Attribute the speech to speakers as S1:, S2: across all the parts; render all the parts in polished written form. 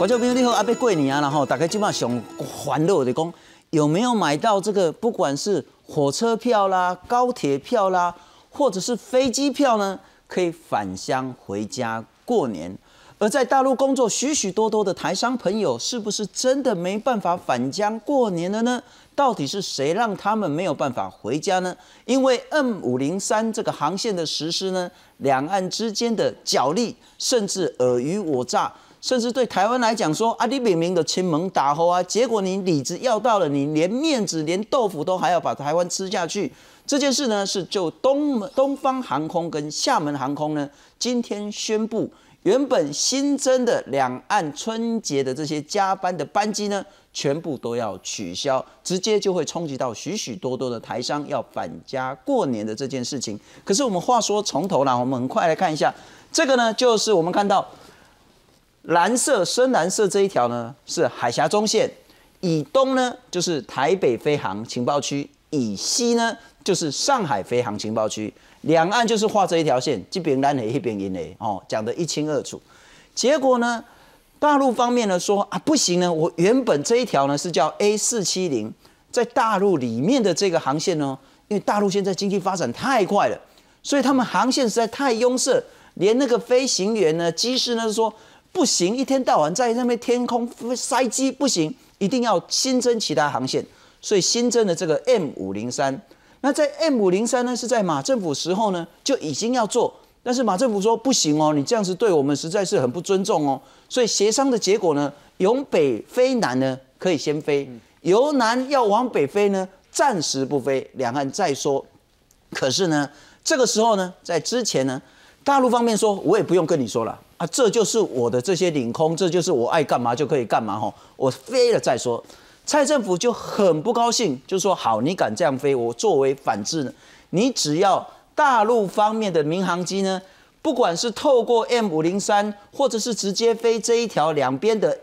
S1: 观众朋友你好，要过年啊，然后大家今晚上烦恼的讲有没有买到这个，不管是火车票啦、高铁票啦，或者是飞机票呢，可以返乡回家过年。而在大陆工作许许多多的台商朋友，是不是真的没办法返乡过年了呢？到底是谁让他们没有办法回家呢？因为 M503这个航线的实施呢，两岸之间的角力，甚至尔虞我诈，甚至对台湾来讲说啊，你明明的亲门打吼啊，结果你里子要到了，你连面子、连豆腐都还要把台湾吃下去。这件事呢，是就东方航空跟厦门航空呢，今天宣布。原本新增的两岸春节的这些加班的班机呢，全部都要取消，直接就会冲击到许许多多的台商要返家过年的这件事情。可是我们话说从头啦，我们很快来看一下，这个呢，就是我们看到蓝色、深蓝色这一条呢是海峡中线，以东呢就是台北飞航情报区，以西呢就是上海飞航情报区。两岸就是画这一条线，这边蓝黑，那边银黑，讲得一清二楚。结果呢，大陆方面呢说啊，不行呢，我原本这一条呢是叫 A470，在大陆里面的这个航线呢，因为大陆现在经济发展太快了，所以他们航线实在太拥塞，连那个飞行员呢、机师呢说不行，一天到晚在那边天空塞机不行，一定要新增其他航线，所以新增了这个 M503。那在 M503呢，是在马政府时候呢就已经要做，但是马政府说不行哦，你这样子对我们实在是很不尊重哦，所以协商的结果呢，由北飞南呢可以先飞，由南要往北飞呢暂时不飞，两岸再说。可是呢，这个时候呢，在之前呢，大陆方面说我也不用跟你说了啊，这就是我的这些领空，这就是我爱干嘛就可以干嘛吼，我飞了再说。蔡政府就很不高兴，就说好，你敢这样飞，我作为反制呢，你只要大陆方面的民航机呢，不管是透过 M503，或者是直接飞这一条两边的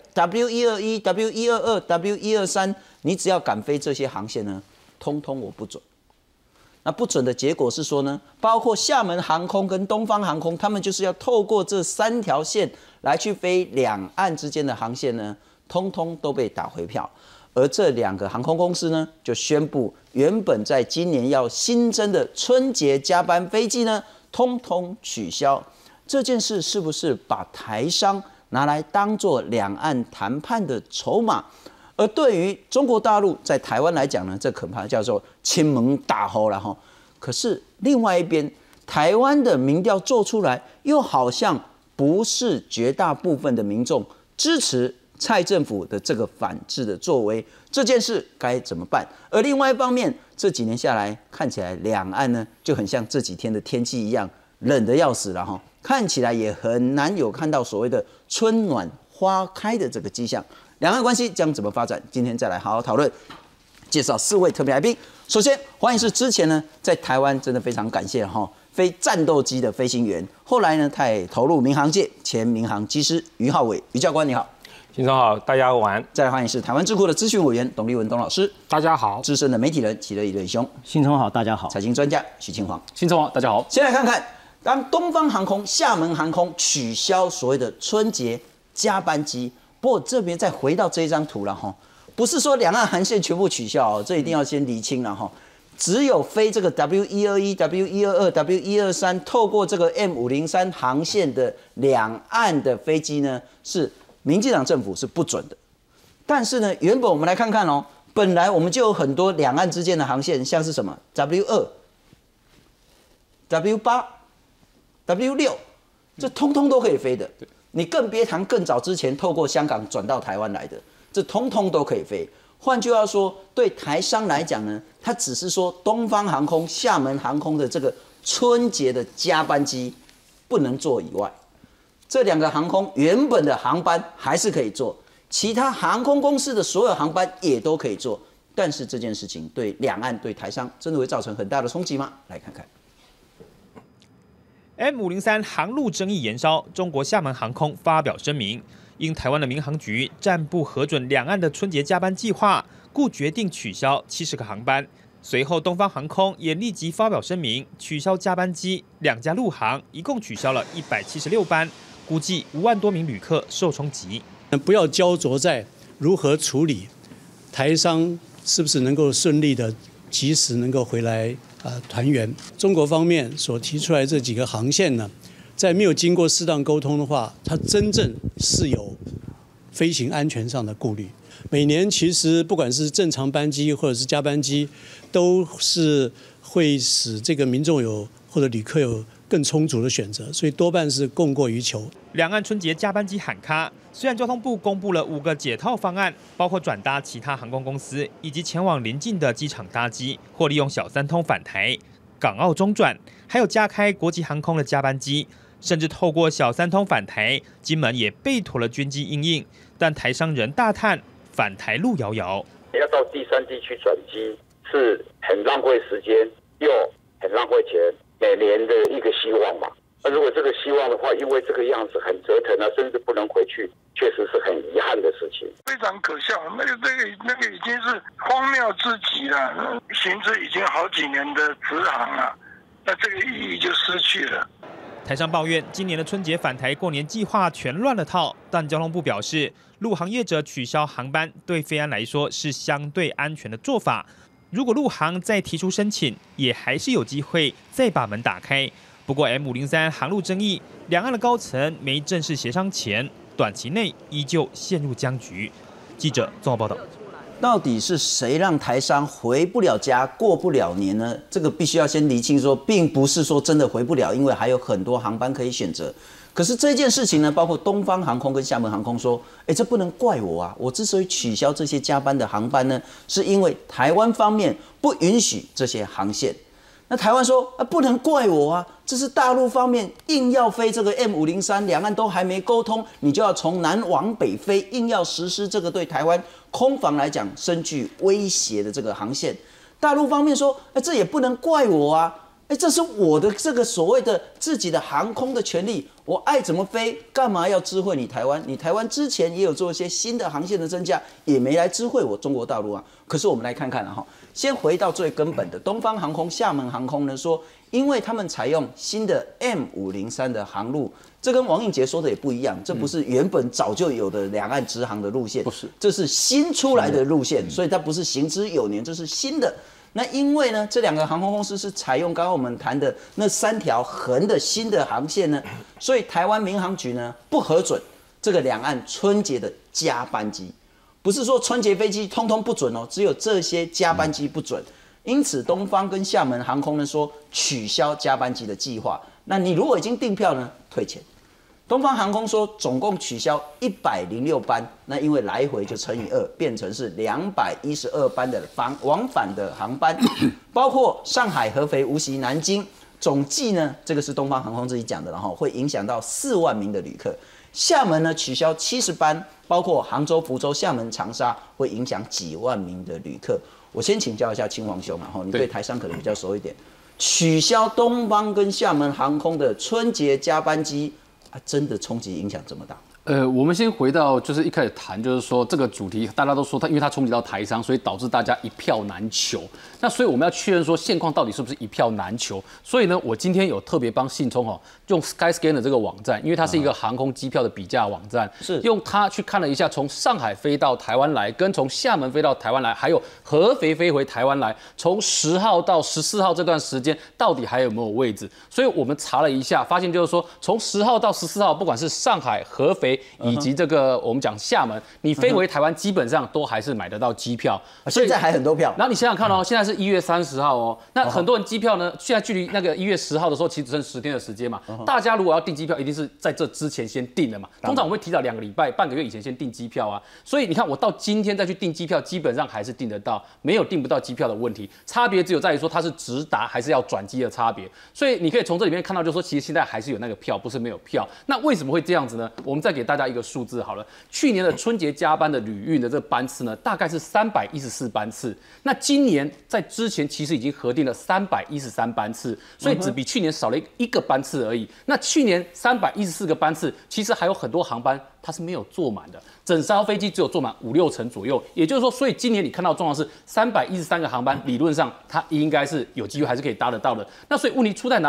S1: W121、W122、W123，你只要敢飞这些航线呢，通通我不准。那不准的结果是说呢，包括厦门航空跟东方航空，他们就是要透过这3条线来去飞两岸之间的航线呢，通通都被打回票。而这2个航空公司呢，就宣布原本在今年要新增的春节加班飞机呢，通通取消。这件事是不是把台商拿来当作两岸谈判的筹码？而对于中国大陆在台湾来讲呢，这恐怕叫做亲门打吼了哈。可是另外一边，台湾的民调做出来，又好像不是绝大部分的民众支持蔡政府的这个反制的作为，这件事该怎么办？而另外一方面，这几年下来，看起来两岸呢就很像这几天的天气一样，冷得要死了哈，看起来也很难有看到所谓的春暖花开的这个迹象。两岸关系将怎么发展？今天再来好好讨论。介绍4位特别来宾，首先欢迎是之前呢在台湾真的非常感谢哈飞战斗机的飞行员，后来呢他也投入民航界，前民航机师于浩伟，于教官你好。
S2: 新总好，大家晚安。
S1: 再来欢迎是台湾智库的咨询委员董立文董老师，
S2: 大家好。
S1: 资深的媒体人齐乐义兄，
S3: 新聪好，大家好。
S1: 财经专家许清煌，
S2: 新总好，大家好。
S1: 先来看看，当东方航空、厦门航空取消所谓的春节加班机，不过这边再回到这一张图了哈，不是说两岸航线全部取消哦，这一定要先厘清了哈。只有飞这个 W121、W122、W123，透过这个 M503航线的两岸的飛機呢，是民進黨政府是不准的。但是呢，原本我们来看看哦，本来我们就有很多两岸之间的航线，像是什么 W2、W8、W6，这通通都可以飞的。你更别谈更早之前透过香港转到台湾来的，这通通都可以飞。换句话说，对台商来讲呢，它只是说东方航空、厦门航空的这个春节的加班机不能做以外，这2个航空原本的航班还是可以做，其他航空公司的所有航班也都可以做。但是这件事情对两岸、对台商真的会造成很大的冲击吗？来看看。
S4: M503航路争议延烧，中国厦门航空发表声明，因台湾的民航局暂不核准两岸的春节加班计划，故决定取消70个航班。随后，东方航空也立即发表声明，取消加班机，2家陆航一共取消了176班，估计5万多名旅客受冲击。
S3: 不要焦灼在如何处理台商是不是能够顺利的及时能够回来团圆。中国方面所提出来这几个航线呢，在没有经过适当沟通的话，它真正是有飞行安全上的顾虑。每年其实不管是正常班机或者是加班机，都是会使这个民众或者旅客有更充足的选择，所以多半是供过于求。
S4: 两岸春节加班机喊卡，虽然交通部公布了5个解套方案，包括转搭其他航空公司，以及前往邻近的机场搭机，或利用小三通返台、港澳中转，还有加开国际航空的加班机，甚至透过小三通返台，金门也备妥了军机因应，但台商人大叹返台路遥遥。
S5: 要到第三地区转机是很浪费时间，又很浪费钱，每年的一个希望嘛。那如果这个希望的话，因为这个样子很折腾啊，甚至不能回去，确实是很遗憾的事情，
S6: 非常可笑。那个已经是荒谬至极了，行之已经好几年的直航了，那这个意义就失去了。
S4: 台商抱怨，今年的春节返台过年计划全乱了套，但交通部表示，陆航业者取消航班对飞安来说是相对安全的做法。如果陆航再提出申请，也还是有机会再把门打开。不过 M503 航路争议，两岸的高层没正式协商前，短期内依旧陷入僵局。记者综合报道。
S1: 到底是谁让台商回不了家、过不了年呢？这个必须要先厘清说，并不是说真的回不了，因为还有很多航班可以选择。可是这件事情呢，包括东方航空跟厦门航空说，这不能怪我啊！我之所以取消这些加班的航班呢，是因为台湾方面不允许这些航线。那台湾说不能怪我啊，这是大陆方面硬要飞这个 M503，两岸都还没沟通，你就要从南往北飞，硬要实施这个对台湾空防来讲深具威胁的这个航线。大陆方面说，这也不能怪我啊，这是我的这个所谓的自己的航空的权利，我爱怎么飞，干嘛要知会你台湾？你台湾之前也有做一些新的航线的增加，也没来知会我中国大陆啊。可是我们来看看哈，先回到最根本的，东方航空、厦门航空呢说，因为他们采用新的 M503的航路，这跟王映杰说的也不一样，这不是原本早就有的两岸直航的路线，不是，这是新出来的路线，所以它不是行之有年，这是新的。那因为呢，这两个航空公司是采用刚刚我们谈的那3条横的新的航线呢，所以台湾民航局呢不核准这个两岸春节的加班机，不是说春节飞机通通不准哦，只有这些加班机不准。因此，东方跟厦门航空呢说取消加班机的计划。那你如果已经订票呢，退钱。东方航空说总共取消106班，那因为来回就乘以2，变成是212班的往返的航班，包括上海、合肥、无锡、南京，总计呢，这个是东方航空自己讲的，然后会影响到4万名的旅客。厦门呢取消70班，包括杭州、福州、厦门、长沙，会影响几万名的旅客。我先请教一下青黄兄，然后你对台商可能比较熟一点，取消东方跟厦门航空的春节加班机。真的冲击影响这么大？
S7: 我们先回到就是一开始谈，就是说这个主题，大家都说因为它冲击到台商，所以导致大家一票难求。那所以我们要确认说现况到底是不是一票难求。所以呢，我今天有特别帮信聪用 Skyscanner 这个网站，因为它是一个航空机票的比价网站，是用它去看了一下从上海飞到台湾来，跟从厦门飞到台湾来，还有合肥飞回台湾来，从10号到14号这段时间到底还有没有位置？所以我们查了一下，发现就是说从10号到14号，不管是上海、合肥以及这个我们讲厦门，你飞回台湾基本上都还是买得到机票，
S1: 现在还很多票。
S7: 然后你想想看现在是1月30号哦，那很多人机票呢，现在距离那个1月10号的时候，其实只剩10天的时间嘛。大家如果要订机票，一定是在这之前先订的嘛。通常我们会提早2个礼拜、半个月以前先订机票啊。所以你看，我到今天再去订机票，基本上还是订得到，没有订不到机票的问题。差别只有在于说它是直达还是要转机的差别。所以你可以从这里面看到，就是说其实现在还是有那个票，不是没有票。那为什么会这样子呢？我们再给大家一个数字好了，去年的春节加班的旅运的这个班次呢，大概是314班次。那今年在之前其实已经核定了313班次，所以只比去年少了一个班次而已。那去年314个班次，其实还有很多航班它是没有坐满的，整艘飞机只有坐满5-6成左右。也就是说，所以今年你看到的状况是313个航班，理论上它应该是有机会还是可以搭得到的。那所以问题出在哪里呢？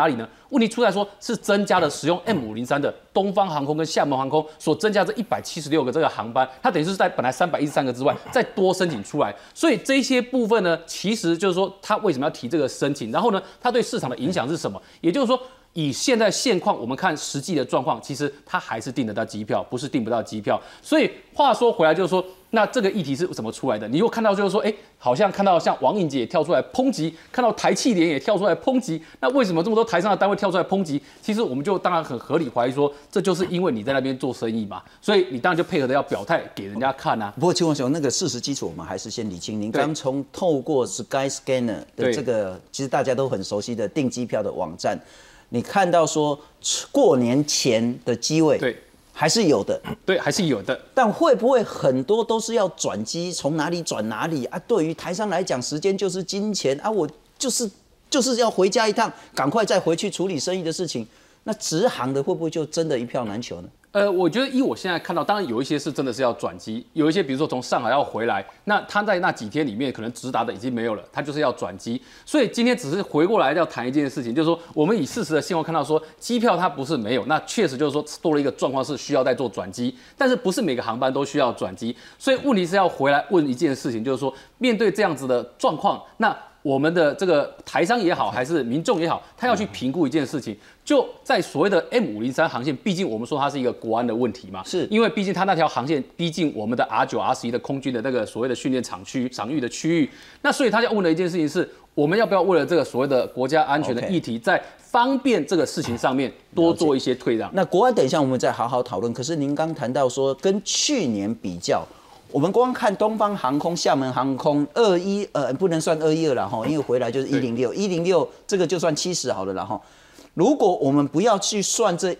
S7: 问题出在说是增加了使用 M503的东方航空跟厦门航空所增加这176个这个航班，它等于是在本来313个之外再多申请出来，所以这些部分呢，其实就是说他为什么要提这个申请，然后呢，它对市场的影响是什么？也就是说，以现在现况，我们看实际的状况，其实它还是订得到机票，不是订不到机票。所以话说回来，就是说，那这个议题是怎么出来的？你又看到就是说，好像看到像王颖杰也跳出来抨击，看到台企联也跳出来抨击，那为什么这么多台商的单位跳出来抨击？其实我们就当然很合理怀疑说，这就是因为你在那边做生意嘛，所以你当然就配合的要表态给人家看啊。
S1: 不过，邱文雄，那个事实基础我们还是先理清。您刚从透过 Skyscanner 的这个，其实大家都很熟悉的订机票的网站。你看到说过年前的机位，
S7: 对，
S1: 还是有的，
S7: 对，还是有的。
S1: 但会不会很多都是要转机，从哪里转哪里啊？对于台商来讲，时间就是金钱啊，我就是要回家一趟，赶快再回去处理生意的事情。那直航的会不会就真的一票难求呢？
S7: 我觉得以我现在看到，当然有一些是真的是要转机，有一些比如说从上海要回来，那他在那几天里面可能直达的已经没有了，他就是要转机。所以今天只是回过来要谈一件事情，就是说我们以事实的现况看到说，机票它不是没有，那确实就是说多了一个状况是需要再做转机，但是不是每个航班都需要转机。所以问题是要回来问一件事情，就是说面对这样子的状况，那我们的这个台商也好，还是民众也好，他要去评估一件事情，就在所谓的 M503航线，毕竟我们说它是一个国安的问题嘛，是因为毕竟它那条航线逼近我们的 R9、R11的空军的那个所谓的训练场域的区域，那所以他要问的一件事情是，我们要不要为了这个所谓的国家安全的议题，在方便这个事情上面多做一些退让？那
S1: 国安等一下我们再好好讨论。可是您刚谈到说跟去年比较。我们光看东方航空、厦门航空不能算212了哈，因为回来就是106这个就算70好了啦哈。如果我们不要去算这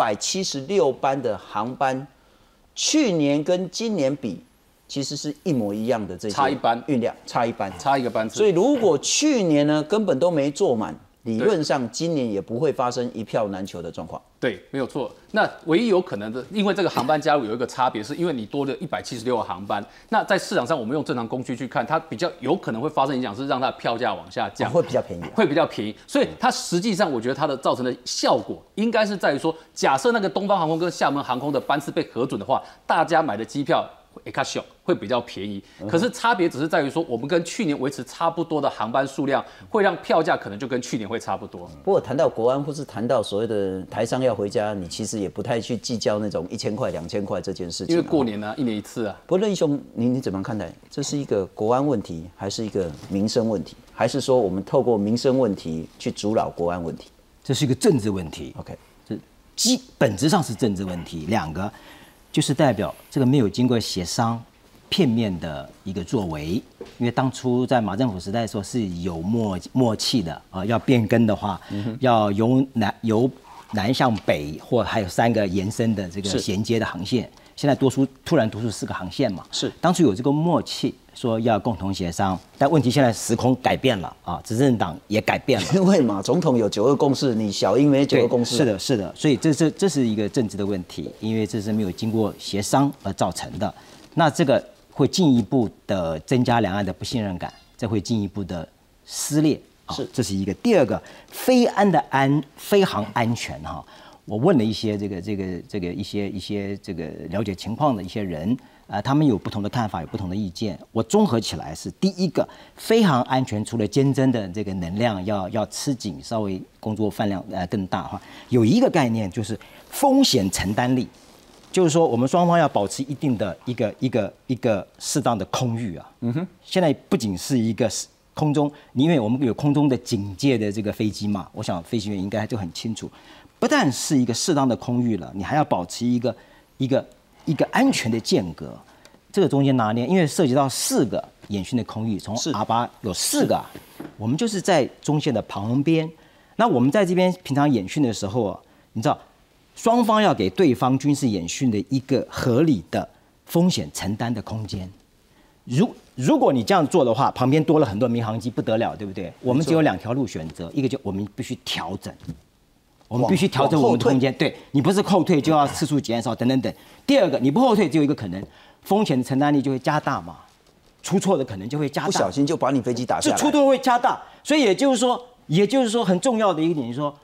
S1: 176班的航班，去年跟今年比，其实是一模一样的这些
S7: 差一班
S1: 运量，差一班，
S7: 差一个班次。
S1: 所以如果去年呢根本都没坐满。理论上，今年也不会发生一票难求的状况。
S7: 对，没有错。那唯一有可能的，因为这个航班加入有一个差别，是因为你多了176个航班。那在市场上，我们用正常工具去看，它比较有可能会发生影响，是让它的票价往下降，
S1: 会比较便宜，
S7: 会比较便宜。所以它实际上，我觉得它的造成的效果，应该是在于说，假设那个东方航空跟厦门航空的班次被核准的话，大家买的机票。会比较便宜，可是差别只是在于说，我们跟去年维持差不多的航班数量，会让票价可能就跟去年会差不多。
S1: 不过谈到国安，或是谈到所谓的台商要回家，你其实也不太去计较那种1000块、2000块这件事情。
S7: 因为过年呢，1年1次啊。
S1: 不过任兄，你怎么看待？这是一个国安问题，还是一个民生问题？还是说我们透过民生问题去阻扰国安问题？
S8: 这是一个政治问题。
S1: OK，
S8: 这本质上是政治问题。两个。就是代表这个没有经过协商，片面的一个作为。因为当初在马政府时代的时候是有默契的啊，要变更的话，要由南向北，或还有3个延伸的这个衔接的航线。现在突然多出4个航线嘛，
S1: 是
S8: 当初有这个默契，说要共同协商，但问题现在时空改变了啊，执政党也改变了。
S1: 因为马总统有92共识，你小英没92共识。
S8: 是的，所以这是一个政治的问题，因为这是没有经过协商而造成的。那这个会进一步的增加两岸的不信任感，这会进一步的撕裂。
S1: 是，
S8: 这是一个。第二个，飞航安全哈。我问了一些一些这个了解情况的一些人，他们有不同的看法，有不同的意见。我综合起来是：第一个，飞航安全除了监侦的这个能量要吃紧，稍微工作饭量更大哈，有一个概念就是风险承担力，就是说我们双方要保持一定的一个适当的空域啊。现在不仅是一个空中，因为我们有空中的警戒的这个飞机嘛，我想飞行员应该就很清楚。不但是一个适当的空域了，你还要保持一个安全的间隔，这个中间拿捏，因为涉及到4个演训的空域，从R8有4个，我们就是在中线的旁边。那我们在这边平常演训的时候啊，你知道，双方要给对方军事演训的一个合理的风险承担的空间。如果你这样做的话，旁边多了很多民航机，不得了，对不对？我们只有2条路选择，一个就我们必须调整。我们必须调整我们的空间，对你不是后退就要次数减少等等等。第二个，你不后退只有一个可能，风险的承担力就会加大嘛，出错的可能就会加大，
S1: 不小心就把你飞机打下来，
S8: 这出错会加大。所以也就是说很重要的一点就是说，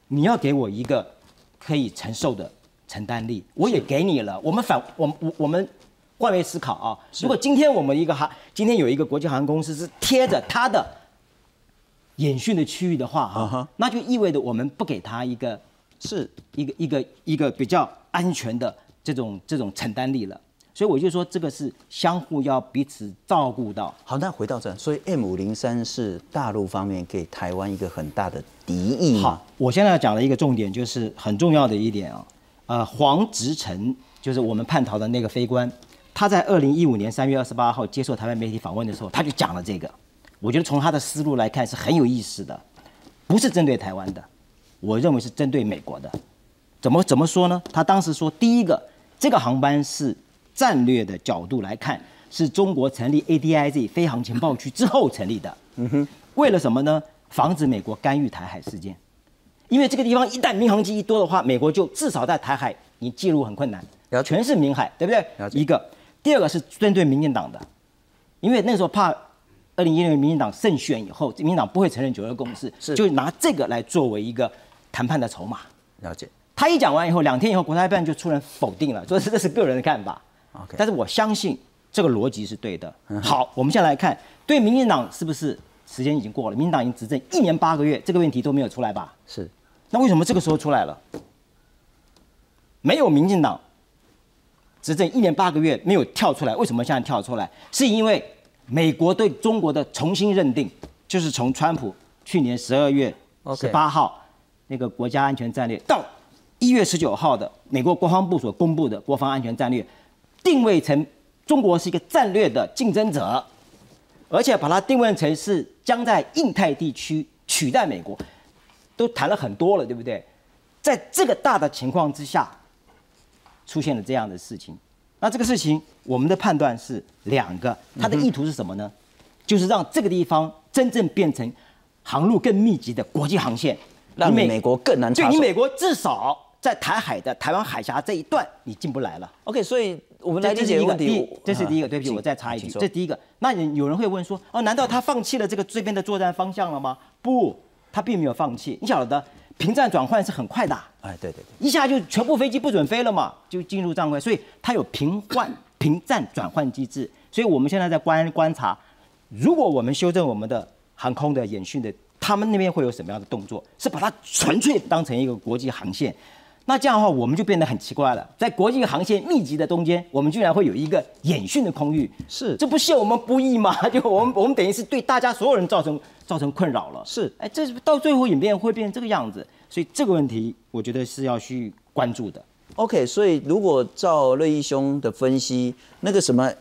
S8: 你要给我一个可以承受的承担力，我也给你了。我们换位思考啊，如果今天今天有一个国际航空公司是贴着它的演训的区域的话，那就意味着我们不给他一个比较安全的这种承担力了。所以我就说，这个是相互要彼此照顾到。
S1: 好，那回到这，所以 M503是大陆方面给台湾一个很大的敌意吗？
S8: 好，我现在讲的一个重点就是很重要的一点啊，黄直成就是我们叛逃的那个飞官，他在2015年3月28号接受台湾媒体访问的时候，他就讲了这个。我觉得从他的思路来看是很有意思的，不是针对台湾的，我认为是针对美国的。怎么说呢？他当时说，第一个，这个航班是战略的角度来看，是中国成立 ADIZ 飞航情报区之后成立的。为了什么呢？防止美国干预台海事件。因为这个地方一旦民航机一多的话，美国就至少在台海你介入很困难，全是民海，对不对？一个，第二个是针对民进党的，因为那时候怕2016年民进党胜选以后，民进党不会承认9·2共识，就拿这个来作为一个谈判的筹码。
S1: 了解。
S8: 他一讲完以后，2天以后，国台办就出人否定了，说这是个人的看法。但是我相信这个逻辑是对的。好，我们现在来看，对民进党是不是时间已经过了？民进党已经执政1年8个月，这个问题都没有出来吧？
S1: 是。
S8: 那为什么这个时候出来了？没有民进党执政1年8个月没有跳出来，为什么现在跳出来？是因为美国对中国的重新认定，就是从川普去年12月18号那个国家安全战略到1月19号的美国国防部所公布的国防安全战略，定位成中国是一个战略的竞争者，而且把它定位成是将在印太地区取代美国，都谈了很多了，对不对？在这个大的情况之下，出现了这样的事情。那这个事情，我们的判断是2个，它的意图是什么呢？就是让这个地方真正变成航路更密集的国际航线，
S1: 让美国更难插手。
S8: 对，你美国至少在台海的台湾海峡这一段你进不来了。
S1: OK， 所以我们来理解问题。
S8: 这是第一个，对不起，我再插一句，这是第一个。那有人会问说，难道他放弃了这边的作战方向了吗？不，他并没有放弃。你晓得，平战转换是很快的。
S1: 对，
S8: 一下就全部飞机不准飞了嘛，就进入战会，所以它有平战转换机制。所以我们现在在观察，如果我们修正我们的航空的演训的，他们那边会有什么样的动作？是把它纯粹当成一个国际航线。那这样的话，我们就变得很奇怪了。在国际航线密集的中间，我们居然会有一个演训的空域，这不陷我们不义吗？就我们等于是对大家所有人造成困扰了。这到最后演变会变成这个样子，所以这个问题我觉得是要去关注的。
S1: OK， 所以如果照乐毅兄的分析，那个什么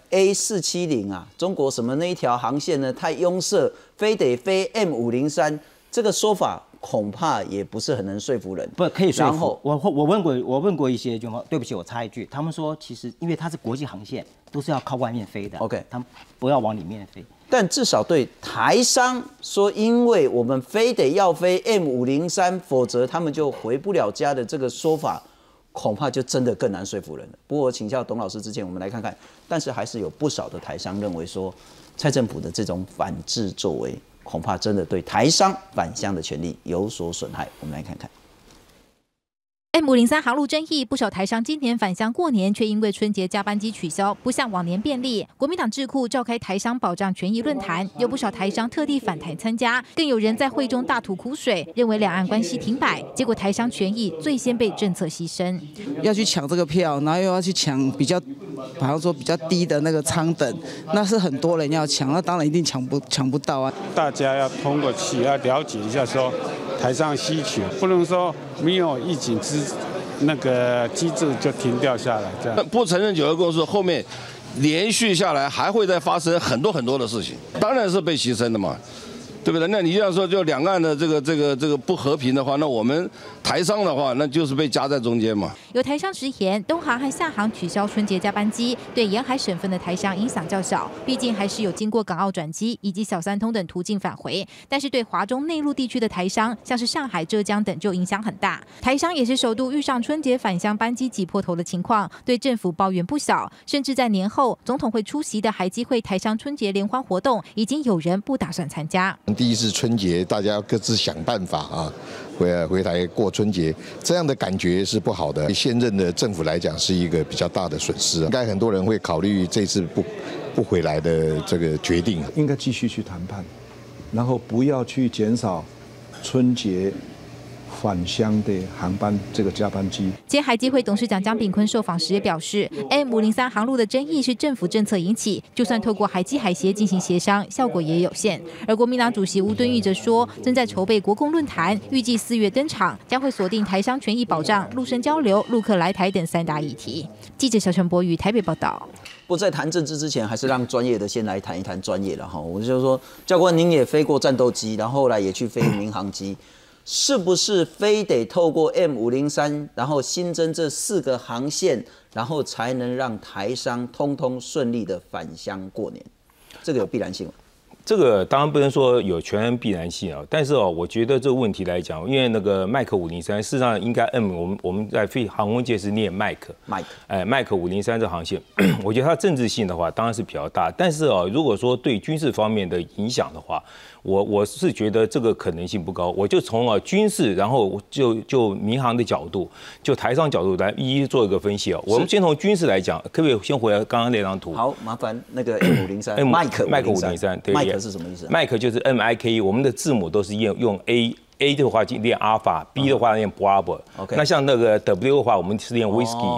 S1: A470啊，中国什么那一条航线呢，太拥塞，非得飞 M503，这个说法恐怕也不是很能说服人。
S8: 不可以说服。我问过一些军方，对不起，我插一句，他们说其实因为它是国际航线，都是要靠外面飞的。
S1: OK，
S8: 他们不要往里面飞。
S1: 但至少对台商说，因为我们非得要飞 M503，否则他们就回不了家的这个说法，恐怕就真的更难说服人了。不过我请教董老师之前，我们来看看，但是还是有不少的台商认为说，蔡政府的这种反制作为，恐怕真的对台商返乡的权利有所损害。我们来看看。
S9: M503航路争议，不少台商今年返乡过年，却因为春节加班机取消，不像往年便利。国民党智库召开台商保障权益论坛，有不少台商特地返台参加，更有人在会中大吐苦水，认为两岸关系停摆，结果台商权益最先被政策牺牲。
S10: 要去抢这个票，然后又要去抢比较，好像说比较低的那个舱等，那是很多人要抢，那当然一定抢不到啊。
S11: 大家要通过去要了解一下说台商需求，不能说没有疫情那个机制就停掉下来，这样
S12: 不承认9·2共识，后面连续下来还会再发生很多的事情，当然是被牺牲的嘛，对不对？那你这样说，就两岸的这个不和平的话，那我们台商的话，那就是被夹在中间嘛。
S9: 有台商直言，东航和厦航取消春节加班机，对沿海省份的台商影响较小，毕竟还是有经过港澳转机以及小三通等途径返回。但是对华中内陆地区的台商，像是上海、浙江等就影响很大。台商也是首度遇上春节返乡班机挤破头的情况，对政府抱怨不小，甚至在年后总统会出席的海基会台商春节联欢活动，已经有人不打算参加。
S13: 第一次春节，大家各自想办法啊，回台过春节，这样的感觉是不好的。对现任的政府来讲，是一个比较大的损失。应该很多人会考虑这次不回来的这个决定。
S14: 应该继续去谈判，然后不要去减少春节返乡的航班这个加班机。
S9: 前海基会董事长江炳坤受访时也表示 ，M503 航路的争议是政府政策引起，就算透过海基海协进行协商，效果也有限。而国民党主席吴敦义则说，正在筹备国共论坛，预计4月登场，将会锁定台商权益保障、陆生交流、陆客来台等3大议题。记者小陈柏宇台北报道。
S1: 不在谈政治之前，还是让专业的先来谈一谈专业了哈。我就说，教官您也飞过战斗机，然后后来也去飞民航机。是不是非得透过 M503，然后新增这4个航线，然后才能让台商通通顺利的返乡过年？这个有必然性吗？
S2: 这个当然不能说有全然必然性啊，但是我觉得这个问题来讲，因为那个麦克503，事实上应该我们在航空界是念麦克503这航线，我觉得它政治性的话当然是比较大，但是如果说对军事方面的影响的话，我是觉得这个可能性不高。我就从军事，然后就民航的角度，就台商角度来一一做一个分析啊。我们先从军事来讲，可不可以先回来刚刚那张图？
S1: 好，麻烦那个 M503，麦克503，
S2: 对，
S1: 麦克是什么意思？
S2: 麦克就是 MIKE， 我们的字母都是用 A 的话就念 Alpha，B 的话念 Bravo。那像那个 W 的话，我们是念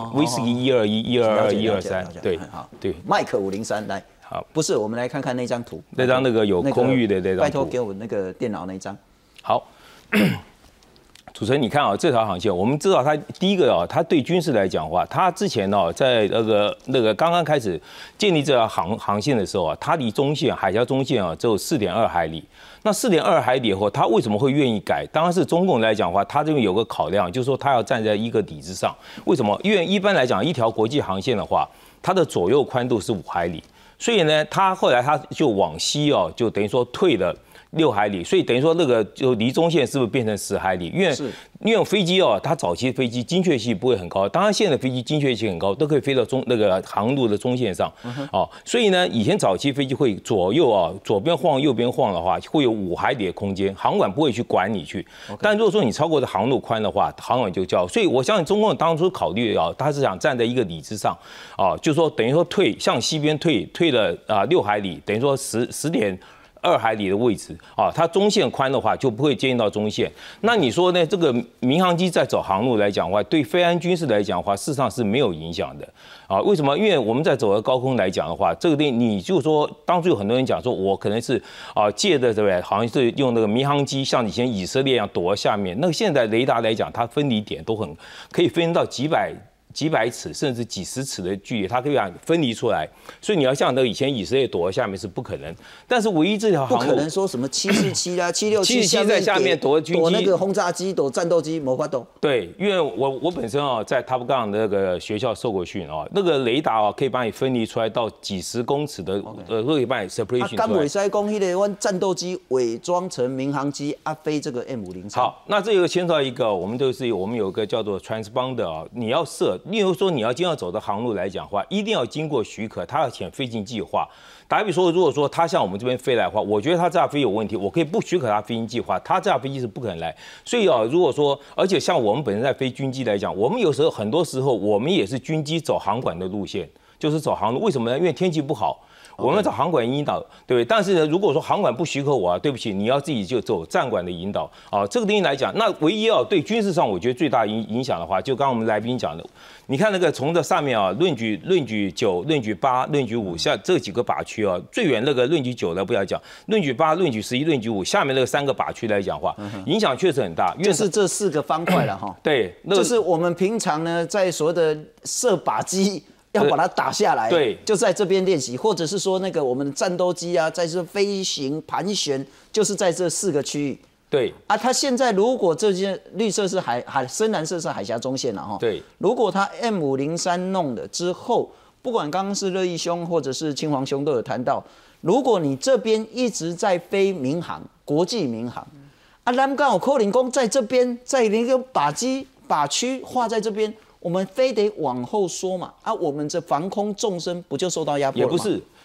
S2: Whisky，Whisky121、122、123。对，好，对，
S1: 麦克503来。好，不是，我们来看看那张图，
S2: 那张那个有空域的那张图，
S1: 拜托给我那个电脑那张。
S2: 好，主持人，你看啊，这条航线，我们知道它第一个啊，它对军事来讲的话，它之前呢，在那个刚刚开始建立这条航线的时候啊，它离中线海峡中线啊只有4.2海里。那4.2海里以后，它为什么会愿意改？当然是中共来讲的话，它这边有个考量，就是说它要站在一个底之上。为什么？因为一般来讲，一条国际航线的话，它的左右宽度是5海里。所以呢，他后来他就往西哦，就等于说退了6海里，所以等于说那个就离中线是不是变成10海里？因为飞机哦，它早期飞机精确性不会很高，当然现在的飞机精确性很高，都可以飞到那个航路的中线上哦。所以呢，以前早期飞机会左右啊，左边晃右边晃的话，会有5海里的空间，航管不会去管你去。但如果说你超过的航路宽的话，航管就叫。所以我相信中共当初考虑啊，他是想站在一个理之上啊，就是说等于说向西边退了6海里，等于说10.2海里的位置啊，它中线宽的话就不会接近到中线。那你说呢？这个民航机在走航路来讲的话，对飞安军事来讲的话，事实上是没有影响的啊。为什么？因为我们在走的高空来讲的话，这个东西你就说，当初有很多人讲说，我可能是借的对不对？好像是用那个民航机，像以前以色列一样躲在下面。那个现在雷达来讲，它分离点都可以分到几百尺甚至几十尺的距离，它可以把分离出来，所以你要像那个以前以色列躲在下面是不可能。但是唯一这条航路
S1: 不可能说什么747啦、767
S2: 在下面躲军机、
S1: 躲那个轰炸机、躲战斗机，没法躲。
S2: 对，因为我本身在 Top Gun 的那个学校受过训那个雷达可以把你分离出来到几十公尺的，可以把你 separation 出来。
S1: 敢袂使讲迄个阮战斗机伪装成民航机飞这个 M503。
S2: 好，那这个牵扯到一个，我们有一个叫做 transponder 你要设。例如说，你要今天要走的航路来讲的话，一定要经过许可，它要签飞行计划。打比说，如果说它向我们这边飞来的话，我觉得它这架飞机有问题，我可以不许可它飞行计划，它这架飞机是不可能来。所以如果说，而且像我们本身在飞军机来讲，我们有时候很多时候我们也是军机走航管的路线，就是走航路。为什么呢？因为天气不好。我们找航管引导，对不对？但是呢，如果说航管不许可我对不起，你要自己就走站管的引导啊。这个东西来讲，那唯一对军事上，我觉得最大影响的话，就刚刚我们来宾讲的，你看那个从这上面论举9、论举8、论举5，像这几个靶区最远那个论举9的不要讲，论举8、论举11、论举5，下面那个3个靶区来讲话，影响确实很大，
S1: 就是这4个方块了哈。
S2: 对，
S1: 就是我们平常呢在所谓的射靶机。要把它打下来，
S2: 对，
S1: 就在这边练习，或者是说那个我们的战斗机啊，在这飞行盘旋，就是在这4个区域。
S2: 对
S1: 啊，它现在如果这些绿色是深蓝色是海峡中线了哈。
S2: 对，
S1: 如果它 M503弄了之后，不管刚刚是热议兄或者是青黄兄都有谈到，如果你这边一直在飞民航、国际民航，咱刚好可能讲在这边，在那个靶区画在这边。我们非得往后缩嘛？我们这防空纵深不就受到压迫了吗？
S2: 也不是，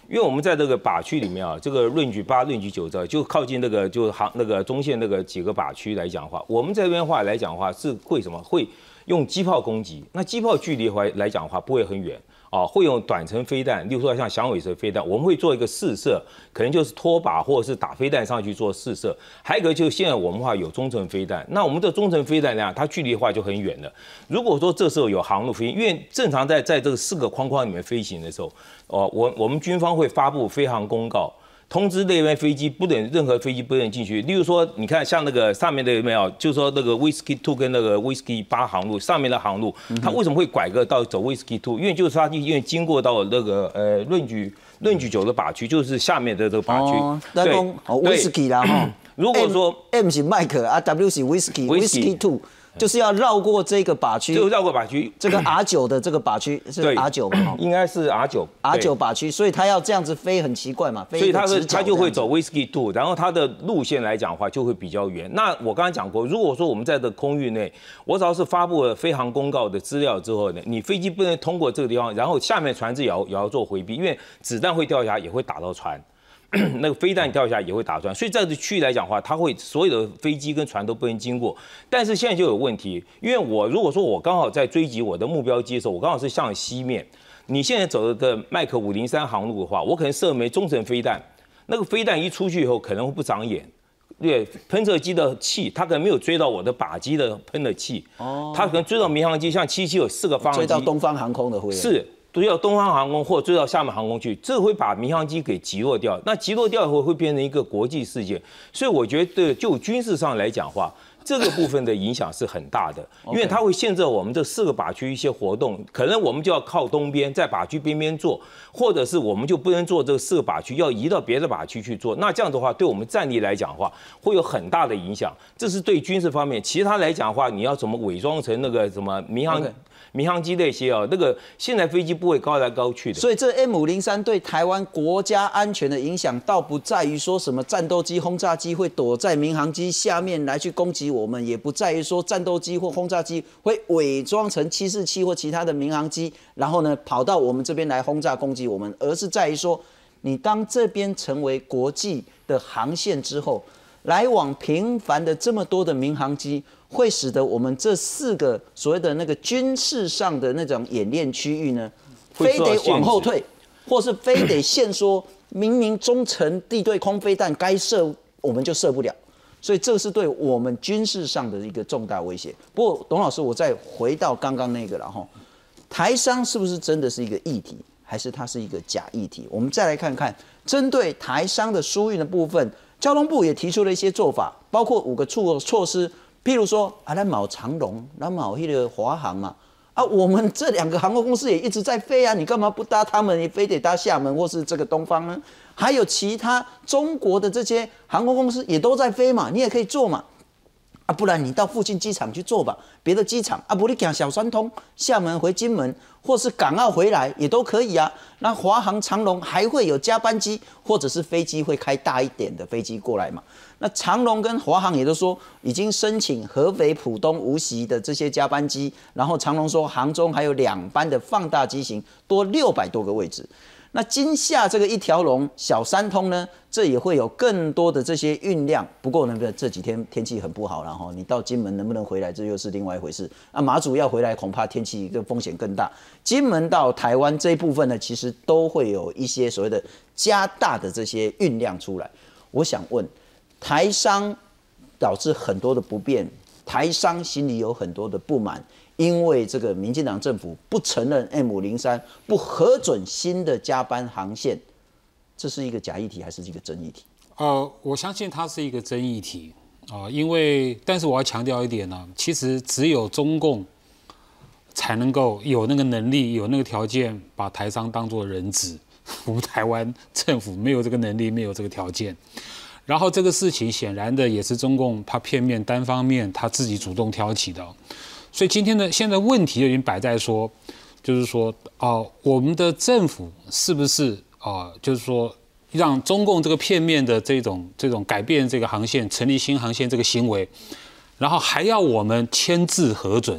S2: 因为我们在这个靶区里面啊，这个论据8、论据9这就靠近那个那个中线那个几个靶区来讲的话，我们这边话来讲的话是会什么？会用机炮攻击。那机炮距离来讲的话不会很远。会用短程飞弹，例如说像响尾蛇飞弹，我们会做一个试射，可能就是拖靶或者是打飞弹上去做试射。还有一个就是现在我们话有中程飞弹，那我们的中程飞弹呢，它距离的话就很远了。如果说这时候有航路飞行，因为正常在这个4个框框里面飞行的时候，我们军方会发布飞航公告。通知那边飞机任何飞机不能进去。例如说，你看像那个上面的有没有？就是说那个 Whiskey 2跟那个 Whiskey 8航路上面的航路，它为什么会拐个到走 Whiskey 2？因为就是它因为经过到那个论据9的靶区，就是下面的这个靶区。
S1: 对，Whiskey 啦哈。
S2: 如果说
S1: M 是麦克啊 ，W 是 Whiskey 2。就是要绕过这个靶区，
S2: 就绕过靶区，
S1: 这个 R9的这个靶区是 R9嘛？
S2: 应该是 R9
S1: 靶区，所以它要这样子飞很奇怪嘛，
S2: 所以它就会走 Whiskey 2，然后它的路线来讲的话就会比较远。那我刚刚讲过，如果说我们在这空域内，我只要是发布了飞航公告的资料之后呢，你飞机不能通过这个地方，然后下面船只也要做回避，因为子弹会掉下来也会打到船。那个飞弹掉下来也会打穿，所以在这区域来讲的话，它会所有的飞机跟船都不能经过。但是现在就有问题，因为如果说我刚好在追击我的目标机的时候，我刚好是向西面，你现在走的麦克503航路的话，我可能射枚中程飞弹，那个飞弹一出去以后可能会不长眼。对，喷射机的气，它可能没有追到我的靶机的喷的气，它可能追到民航机，像777有4个发动机，
S1: 追到东方航空的会
S2: 是。追到东方航空或追到厦门航空去，这会把民航机给击落掉。那击落掉以后会变成一个国际事件，所以我觉得就军事上来讲话，这个部分的影响是很大的，因为它会限制我们这4个靶区一些活动，可能我们就要靠东边，在靶区边边做，或者是我们就不能做这个4个靶区，要移到别的靶区去做。那这样的话，对我们战力来讲的话，会有很大的影响。这是对军事方面，其他来讲的话，你要怎么伪装成那个什么民航机那些那个现在飞机不会高来高去的，
S1: 所以这 M503对台湾国家安全的影响，倒不在于说什么战斗机、轰炸机会躲在民航机下面来去攻击我们，也不在于说战斗机或轰炸机会伪装成747或其他的民航机，然后呢跑到我们这边来轰炸攻击我们，而是在于说，你当这边成为国际的航线之后，来往频繁的这么多的民航机。会使得我们这4个所谓的那个军事上的那种演练区域呢，非得往后退，或是非得限缩。明明中程地对空飞弹该射，我们就射不了，所以这是对我们军事上的一个重大威胁。不过，董老师，我再回到刚刚那个了哈，台商是不是真的是一个议题，还是它是一个假议题？我们再来看看，针对台商的疏运的部分，交通部也提出了一些做法，包括5个措施。譬如说咱冇长荣，咱冇那个华航嘛，我们这2个航空公司也一直在飞啊，你干嘛不搭他们？你非得搭厦门或是这个东方呢？还有其他中国的这些航空公司也都在飞嘛，你也可以坐嘛。不然你到附近机场去坐吧，别的机场不你讲小三通，厦门回金门，或是港澳回来也都可以啊。那华航、长荣还会有加班机，或者是飞机会开大一点的飞机过来嘛。那长荣跟华航也都说已经申请合肥、浦东、无锡的这些加班机，然后长荣说航中还有2班的放大机型，多600多个位置。那金厦这个一条龙小三通呢，这也会有更多的这些运量。不过呢，这几天天气很不好，然后你到金门能不能回来，这又是另外一回事。马祖要回来，恐怕天气的风险更大。金门到台湾这一部分呢，其实都会有一些所谓的加大的这些运量出来。我想问，台商导致很多的不便，台商心里有很多的不满。因为这个民进党政府不承认 M503， 不核准新的加班航线，这是一个假议题还是一个真议题？
S15: 我相信它是一个真议题因为但是我要强调一点呢，其实只有中共才能够有那个能力、有那个条件把台商当作人质，我们台湾政府没有这个能力，没有这个条件。然后这个事情显然的也是中共他片面、单方面他自己主动挑起的。所以现在问题就已经摆在说，就是说我们的政府是不是就是说让中共这个片面的这种改变这个航线、成立新航线这个行为，然后还要我们签字核准，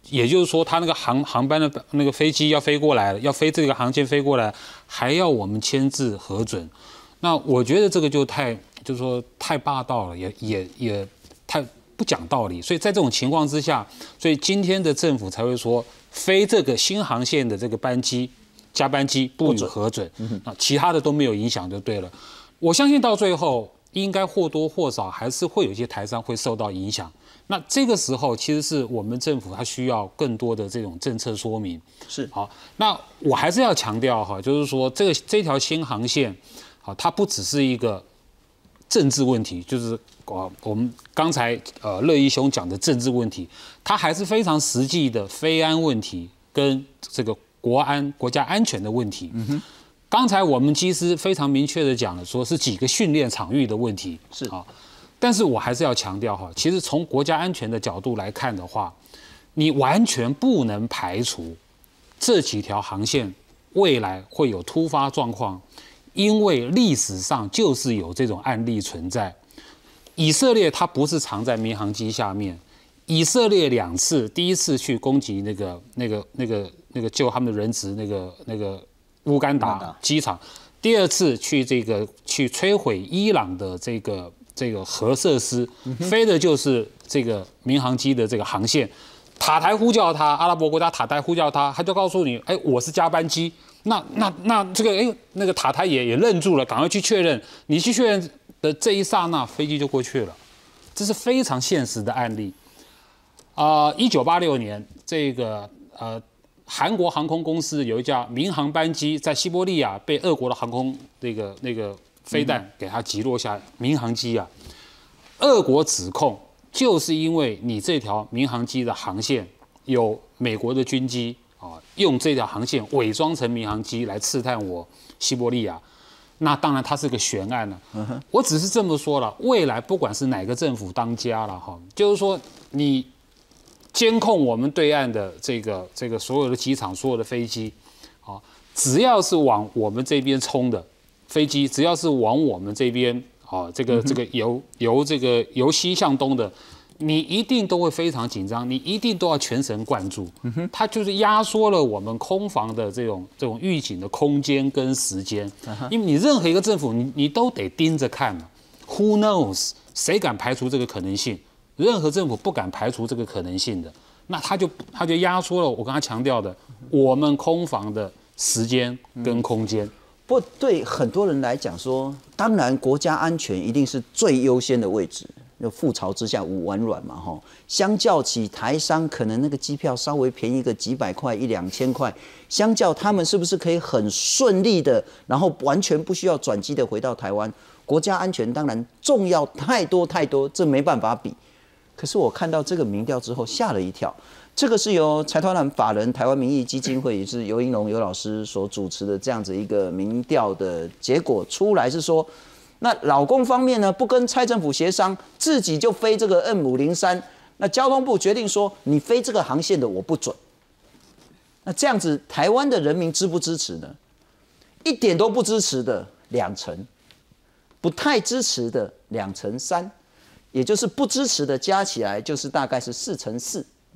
S15: 也就是说，它那个航班的那个飞机要飞过来了，要飞这个航线飞过来，还要我们签字核准。那我觉得这个就是说太霸道了，也太不讲道理。所以在这种情况之下，所以今天的政府才会说，飞这个新航线的这个加班机不予核准，其他的都没有影响就对了。我相信到最后，应该或多或少还是会有一些台商会受到影响。那这个时候，其实是我们政府它需要更多的这种政策说明。
S1: 是
S15: 好，那我还是要强调哈，就是说这条新航线，好，它不只是一个政治问题，就是我们刚才乐一兄讲的政治问题，它还是非常实际的飞安问题跟这个国家安全的问题。刚才我们机师非常明确的讲了，说是几个训练场域的问题。
S1: 是
S15: 啊。但是我还是要强调哈，其实从国家安全的角度来看的话，你完全不能排除这几条航线未来会有突发状况，因为历史上就是有这种案例存在。以色列它不是藏在民航机下面，以色列2次，第一次去攻击那个救他们的人质那个乌干达机场，第2次去摧毁伊朗的这个核设施，飞的就是这个民航机的这个航线。塔台呼叫他，阿拉伯国家塔台呼叫他，他就告诉你，哎，我是加班机。那这个那个塔台也愣住了，赶快去确认。你去确认的这一刹那，飞机就过去了。这是非常现实的案例。1986年，这个韩国航空公司有一架民航班机在西伯利亚被俄国的航空那个飞弹给它击落下，民航机啊，俄国指控就是因为你这条民航机的航线有美国的军机啊，用这条航线伪装成民航机来刺探我西伯利亚，那当然它是个悬案了。我只是这么说了，未来不管是哪个政府当家了哈，就是说你监控我们对岸的这个所有的机场、所有的飞机，啊，只要是往我们这边冲的飞机，只要是往我们这边啊，这个由西向东的，你一定都会非常紧张，你一定都要全神贯注。它就是压缩了我们空防的这种预警的空间跟时间，因为你任何一个政府，你都得盯着看嘛。Who knows？ 谁敢排除这个可能性？任何政府不敢排除这个可能性的，那他就压缩了我刚才强调的我们空防的时间跟空间。
S1: 不过对很多人来讲说，当然国家安全一定是最优先的位置。覆巢之下无完卵嘛，哈。相较起台商，可能那个机票稍微便宜个几百块、1-2千块，相较他们是不是可以很顺利的，然后完全不需要转机的回到台湾？国家安全当然重要太多太多，这没办法比。可是我看到这个民调之后吓了一跳，这个是由财团法人台湾民意基金会，也是尤英龙尤老师所主持的这样子一个民调的结果出来是说，那老公方面呢不跟蔡政府协商，自己就飞这个 M503，那交通部决定说你飞这个航线的我不准。那这样子台湾的人民支不支持呢？一点都不支持的2成，不太支持的2成3。也就是不支持的加起来就是大概是4成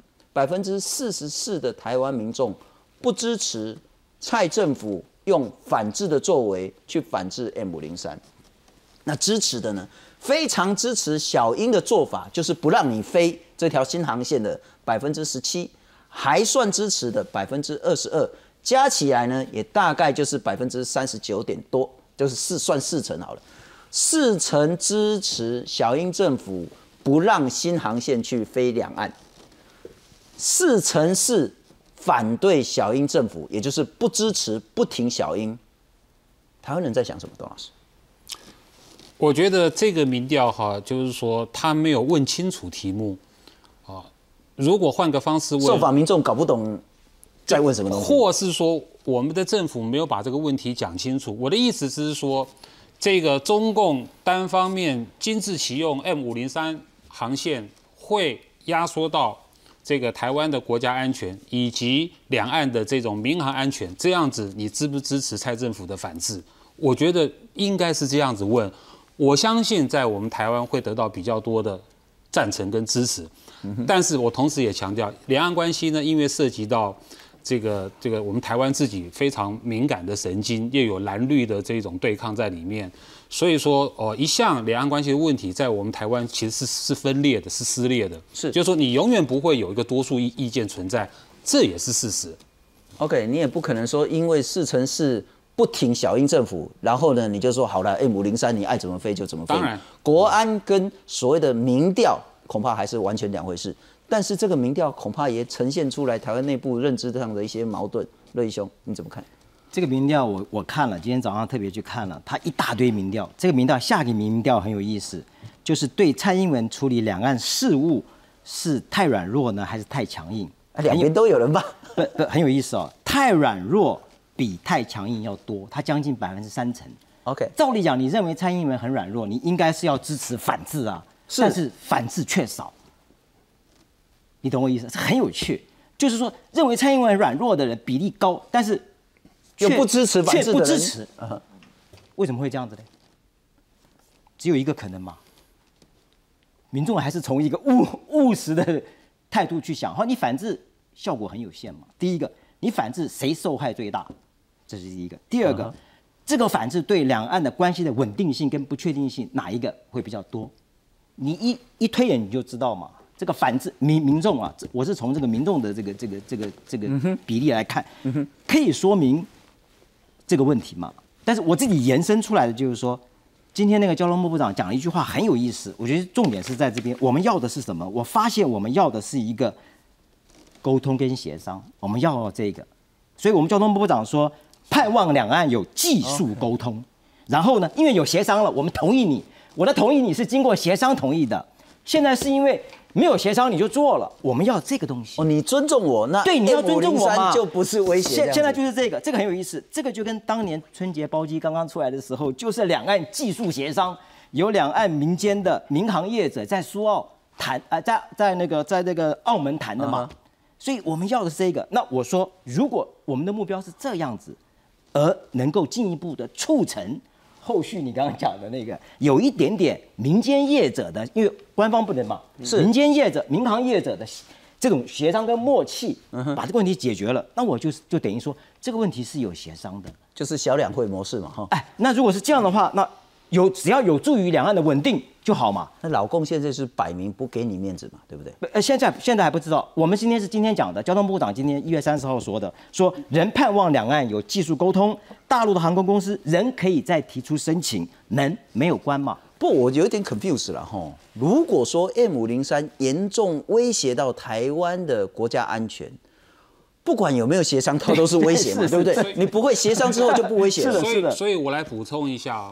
S1: 4%，44%的台湾民众不支持蔡政府用反制的作为去反制 M503。那支持的呢，非常支持小英的做法，就是不让你飞这条新航线的17%，还算支持的22%，加起来呢也大概就是39%点多，就是算4成好了。4成支持小英政府不让新航线去飞两岸，4成是反对小英政府，也就是不支持不停小英。台湾人在想什么，董老师？
S15: 我觉得这个民调哈，就是说他没有问清楚题目啊。如果换个方式问，
S1: 受访民众搞不懂在问什么东西，
S15: 或是说我们的政府没有把这个问题讲清楚。我的意思是说，这个中共单方面精致启用 M503航线，会压缩到这个台湾的国家安全以及两岸的这种民航安全，这样子你支不支持蔡政府的反制？我觉得应该是这样子问。我相信在我们台湾会得到比较多的赞成跟支持。 但是我同时也强调，两岸关系呢，因为涉及到这个我们台湾自己非常敏感的神经，又有蓝绿的这种对抗在里面，所以说一向两岸关系的问题在我们台湾其实是分裂的，是撕裂的，就是说你永远不会有一个多数意见存在，这也是事实。
S1: OK， 你也不可能说因为4城市不挺小英政府，然后呢你就说好了，M503你爱怎么飞就怎么飞。
S15: 当然，
S1: 国安跟所谓的民调恐怕还是完全两回事。但是这个民调恐怕也呈现出来台湾内部认知上的一些矛盾。乐毅兄，你怎么看？
S8: 这个民调我看了，今天早上特别去看了，它一大堆民调。这个民调下个民调很有意思，就是对蔡英文处理两岸事务是太软弱呢，还是太强硬？
S1: 两边都有人吧？
S8: 不，很有意思哦。太软弱比太强硬要多，它将近30%。
S1: OK，
S8: 照理讲，你认为蔡英文很软弱，你应该是要支持反制啊，但是反制却少。你懂我意思？很有趣，就是说认为蔡英文软弱的人比例高，但是
S1: 又不支持反制的人，
S8: 不支持。为什么会这样子呢？只有一个可能嘛，民众还是从一个务实的态度去想，你反制效果很有限嘛。第一个，你反制谁受害最大？这是第一个。第二个，这个反制对两岸的关系的稳定性跟不确定性哪一个会比较多？你一推演你就知道嘛。这个反制民众啊，我是从这个民众的这个比例来看，可以说明这个问题嘛。但是我自己延伸出来的就是说，今天那个交通部部长讲了一句话很有意思，我觉得重点是在这边，我们要的是什么？我发现我们要的是一个沟通跟协商，我们要这个，所以我们交通部部长说，盼望两岸有技术沟通，然后呢，因为有协商了，我们同意你，我的同意你是经过协商同意的，现在是因为没有协商你就做了，我们要这个东西。
S1: 你尊重我，那
S8: 对你要尊重我嘛，
S1: 就不是威胁。
S8: 现在就是这个很有意思，这个就跟当年春节包机刚刚出来的时候，就是两岸技术协商，有两岸民间的民航业者在苏澳谈，在那个澳门谈的嘛。所以我们要的是这个。那我说，如果我们的目标是这样子，而能够进一步的促成。后续你刚刚讲的那个有一点点民间业者的，因为官方不能嘛，是民间业者、民航业者的这种协商跟默契，把这个问题解决了，那我就等于说这个问题是有协商的，
S1: 就是小两会模式嘛，哈。
S8: 那如果是这样的话，那只要有助于两岸的稳定就好嘛。
S1: 那老共现在是摆明不给你面子嘛，对不对？
S8: 现在还不知道。我们今天讲的，交通部长今天1月30号说的，说仍盼望两岸有技术沟通，大陆的航空公司仍可以再提出申请，没有关嘛？
S1: 不，我有点 confused 了哈。如果说 M503严重威胁到台湾的国家安全，不管有没有协商，它都是威胁嘛，对不对？你不会协商之后就不威胁了。
S8: 是的。
S15: 所以我来补充一下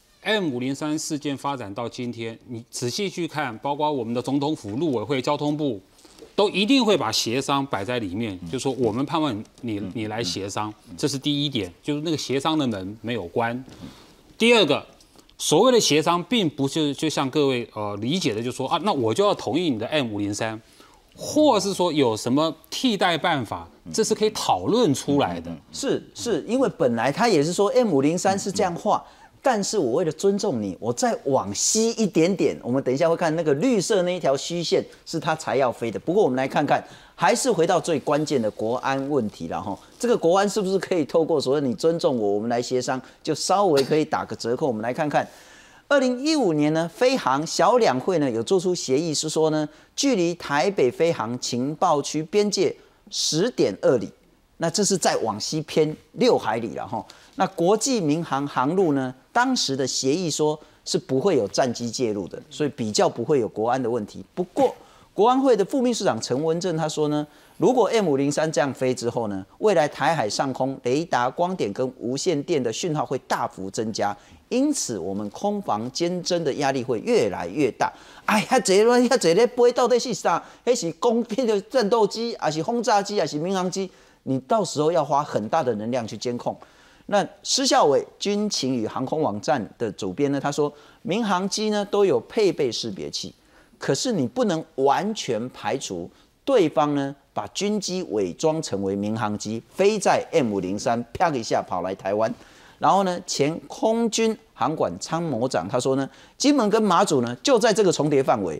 S15: M503事件发展到今天，你仔细去看，包括我们的总统府、陆委会、交通部，都一定会把协商摆在里面，就是说我们盼望你来协商，这是第一点，就是那个协商的门没有关。第二个，所谓的协商，并不是就像各位理解的，就是说那我就要同意你的M503，或是说有什么替代办法，这是可以讨论出来的。
S1: 是因为本来他也是说 M503是这样画。但是我为了尊重你，我再往西一点点，我们等一下会看那个绿色那一条虚线是它才要飞的。不过我们来看看，还是回到最关键的国安问题了哈。这个国安是不是可以透过所谓你尊重我，我们来协商，就稍微可以打个折扣？我们来看看，2015年呢，飞航小两会呢有做出协议，是说呢，距离台北飞航情报区边界10.2里，那这是再往西偏6海里了哈。那国际民航航路呢？当时的协议说是不会有战机介入的，所以比较不会有国安的问题。不过，国安会的副秘书长陈文正他说呢，如果 M503这样飞之后呢，未来台海上空雷达、光点跟无线电的讯号会大幅增加，因此我们空防监侦的压力会越来越大。哎呀，这咧飞到底是啥？那是攻击的战斗机，还是轰炸机，还是民航机？你到时候要花很大的能量去监控。那施孝伟军情与航空网站的主编呢，他说，民航机呢都有配备识别器，可是你不能完全排除对方呢把军机伪装成为民航机，飞在 M503 啪一下跑来台湾。然后呢，前空军航管参谋长他说呢，金门跟马祖呢就在这个重叠范围。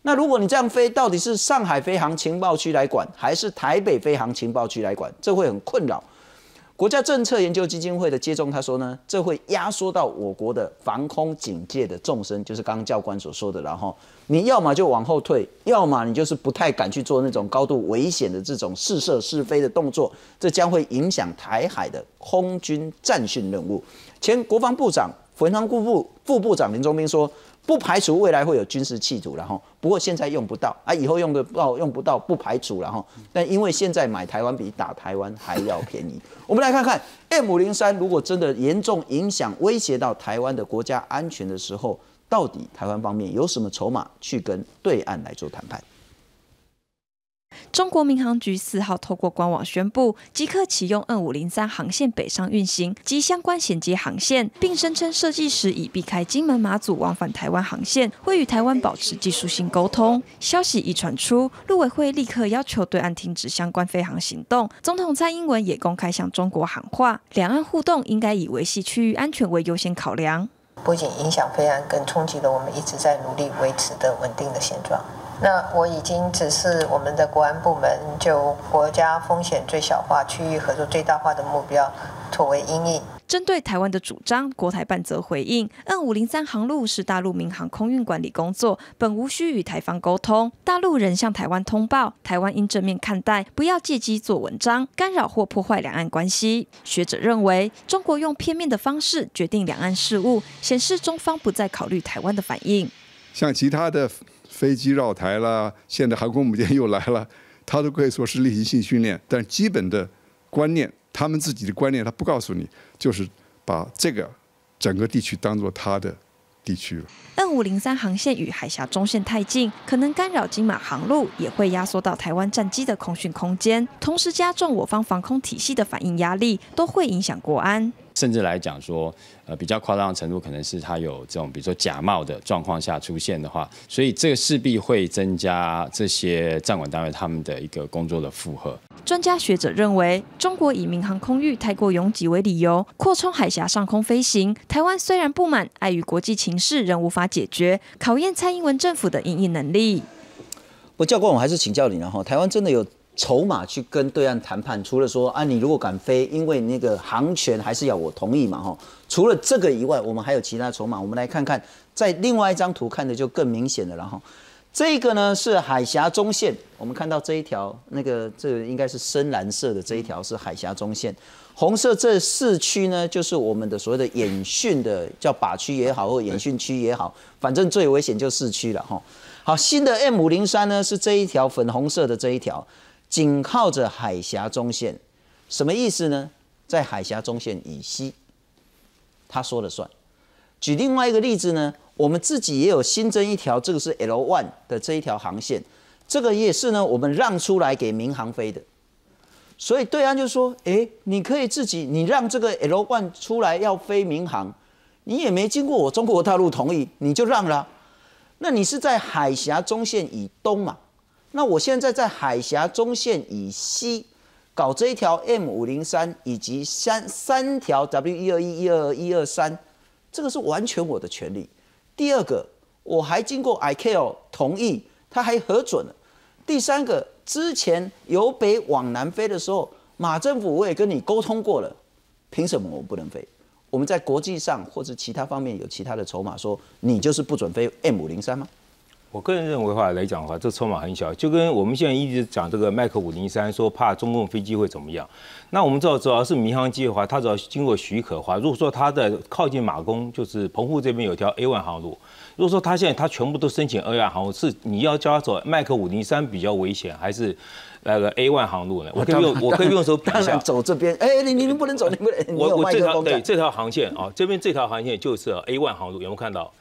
S1: 那如果你这样飞，到底是上海飞航情报区来管，还是台北飞航情报区来管？这会很困扰。国家政策研究基金会的接中他说呢，这会压缩到我国的防空警戒的纵深，就是刚刚教官所说的，然后你要么就往后退，要么你就是不太敢去做那种高度危险的这种试射试飞的动作，这将会影响台海的空军战训任务。前国防部长、文航部副部长林宗斌说，不排除未来会有军事企图，然后不过现在用不到啊，以后用不到，不排除，然后但因为现在买台湾比打台湾还要便宜。我们来看看 M503如果真的严重影响威胁到台湾的国家安全的时候，到底台湾方面有什么筹码去跟对岸来做谈判？
S16: 中国民航局4号透过官网宣布，即刻启用N503航线北上运行及相关衔接航线，并声称设计时已避开金门、马祖往返台湾航线，会与台湾保持技术性沟通。消息一传出，陆委会立刻要求对岸停止相关飞航行动。总统蔡英文也公开向中国喊话，两岸互动应该以维系区域安全为优先考量。
S17: 不仅影响飞安，更冲击了我们一直在努力维持的稳定的现状。那我已经指示我们的国安部门就国家风险最小化、区域合作最大化的目标妥为因应。
S16: 针对台湾的主张，国台办则回应，N503航路是大陆民航空运管理工作，本无需与台方沟通。大陆人向台湾通报，台湾应正面看待，不要借机做文章，干扰或破坏两岸关系。学者认为，中国用片面的方式决定两岸事务，显示中方不再考虑台湾的反应。
S18: 像其他的飞机绕台啦，现在航空母舰又来了，他都可以说是例行性训练，但基本的观念，他们自己的观念，他不告诉你，就是把这个整个地区当作他的地区了。
S16: N503航线与海峡中线太近，可能干扰金马航路，也会压缩到台湾战机的空训空间，同时加重我方防空体系的反应压力，都会影响国安。
S19: 甚至来讲说，比较夸张的程度，可能是它有这种比如说假冒的状况下出现的话，所以这个势必会增加这些战管单位他们的一个工作的负荷。
S16: 专家学者认为，中国以民航空域太过拥挤为理由，扩充海峡上空飞行。台湾虽然不满，碍于国际情势仍无法解决，考验蔡英文政府的因应能力。
S1: 不，教官，我还是请教你了哈，台湾真的有筹码去跟对岸谈判？除了说啊，你如果敢飞，因为那个航权还是要我同意嘛哈。除了这个以外，我们还有其他筹码。我们来看看，在另外一张图看的就更明显了，然后。这个呢是海峡中线，我们看到这一条，这个应该是深蓝色的这一条是海峡中线，红色这4区呢就是我们的所谓的演训的叫靶区也好，或演训区也好，反正最危险就4区了哈。好，新的 M503呢是这一条粉红色的这一条，紧靠着海峡中线，什么意思呢？在海峡中线以西，他说了算。举另外一个例子呢？我们自己也有新增一条，这个是 L1 的这一条航线，这个也是呢，我们让出来给民航飞的。所以对岸就说，你可以自己，你让这个 L1 出来要飞民航，你也没经过我中国大陆同意，你就让了。那你是在海峡中线以东嘛？那我现在在海峡中线以西搞这一条 M503以及三条 W121、122、123，这个是完全我的权利。第二个，我还经过 ICAO 同意，他还核准了。第三个，之前由北往南飞的时候，马政府我也跟你沟通过了，凭什么我不能飞？我们在国际上或者其他方面有其他的筹码，说你就是不准飞 M503吗？
S2: 我个人认为来讲的话，这筹码很小，就跟我们现在一直讲这个麦克503，说怕中共飞机会怎么样。那我们知道，只要是民航机的话，它只要经过许可的话，如果说它在靠近马公，就是澎湖这边有条 A1 航路，如果说它现在它全部都申请 A1 航路，是你要叫它走麦克503比较危险，还是那个 A1 航路呢？我可以用手比一下，
S1: 走这边，你不能走，你不能。
S2: 我这条航线啊，这边这条航线就是 A1 航路，有没有看到？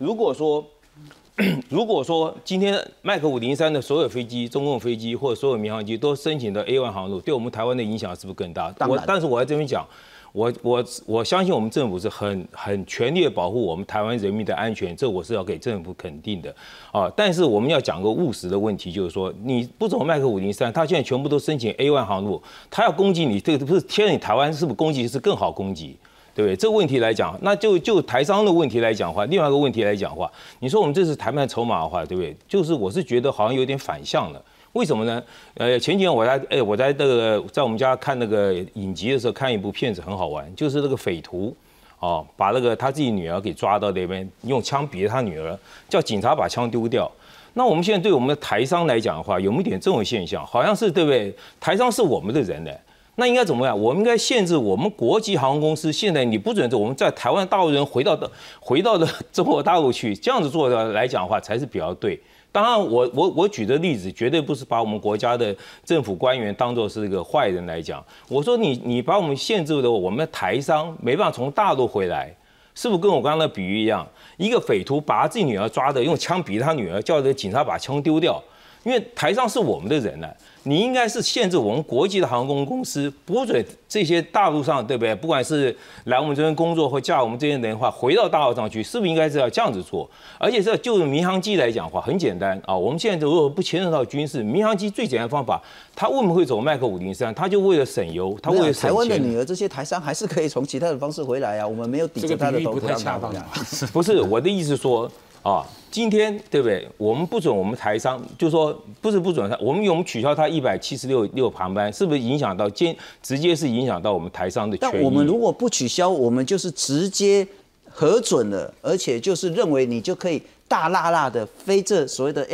S2: 如果说今天麦克503的所有飞机、中共飞机或者所有民航机都申请的 A1 航路，对我们台湾的影响是不是更大？但是我在这边讲，我相信我们政府是很全力的保护我们台湾人民的安全，这我是要给政府肯定的啊。但是我们要讲个务实的问题，就是说你不走麦克503，他现在全部都申请 A1 航路，他要攻击你，这个不是贴你台湾是不是攻击是更好攻击？ 对不对？这个问题来讲，那就台商的问题来讲的话，另外一个问题来讲的话，你说我们这是谈判筹码的话，对不对？就是我是觉得好像有点反向了。为什么呢？前几天我在这个在我们家看那个影集的时候，看一部片子很好玩，就是那个匪徒，哦，把那个他自己女儿给抓到那边，用枪逼他女儿，叫警察把枪丢掉。那我们现在对我们的台商来讲的话，有没有一点这种现象？好像是对不对？台商是我们的人呢，那应该怎么样？我们应该限制我们国际航空公司，现在你不准我们在台湾大陆人回到的中国大陆去，这样子做的来讲的话，才是比较对。当然我举的例子绝对不是把我们国家的政府官员当作是一个坏人来讲。我说你把我们限制的我们的台商没办法从大陆回来，是不是跟我刚刚的比喻一样？一个匪徒把他自己女儿抓的，用枪逼他女儿，叫这个警察把枪丢掉。因为台商是我们的人呢，你应该是限制我们国际的航空公司，不准这些大陆上，对不对？不管是来我们这边工作或嫁我们这些人的话，回到大陆上去，是不是应该是要这样子做？而且这就民航机来讲的话，很简单啊。我们现在如果不牵涉到军事，民航机最简单的方法，它为什么会走麦克503？它就为了省油，它为了省钱。
S1: 台湾的女儿这些台商还是可以从其他的方式回来啊，我们没有抵着他的头不让他回来。
S2: 不是我的意思说。啊，今天对不对？我们不准我们台商，就说不准他，我们取消他176航班，是不是影响到直接是影响到我们台商的权益？
S1: 但我们如果不取消，我们就是直接核准了，而且就是认为你就可以大辣的飞这所谓的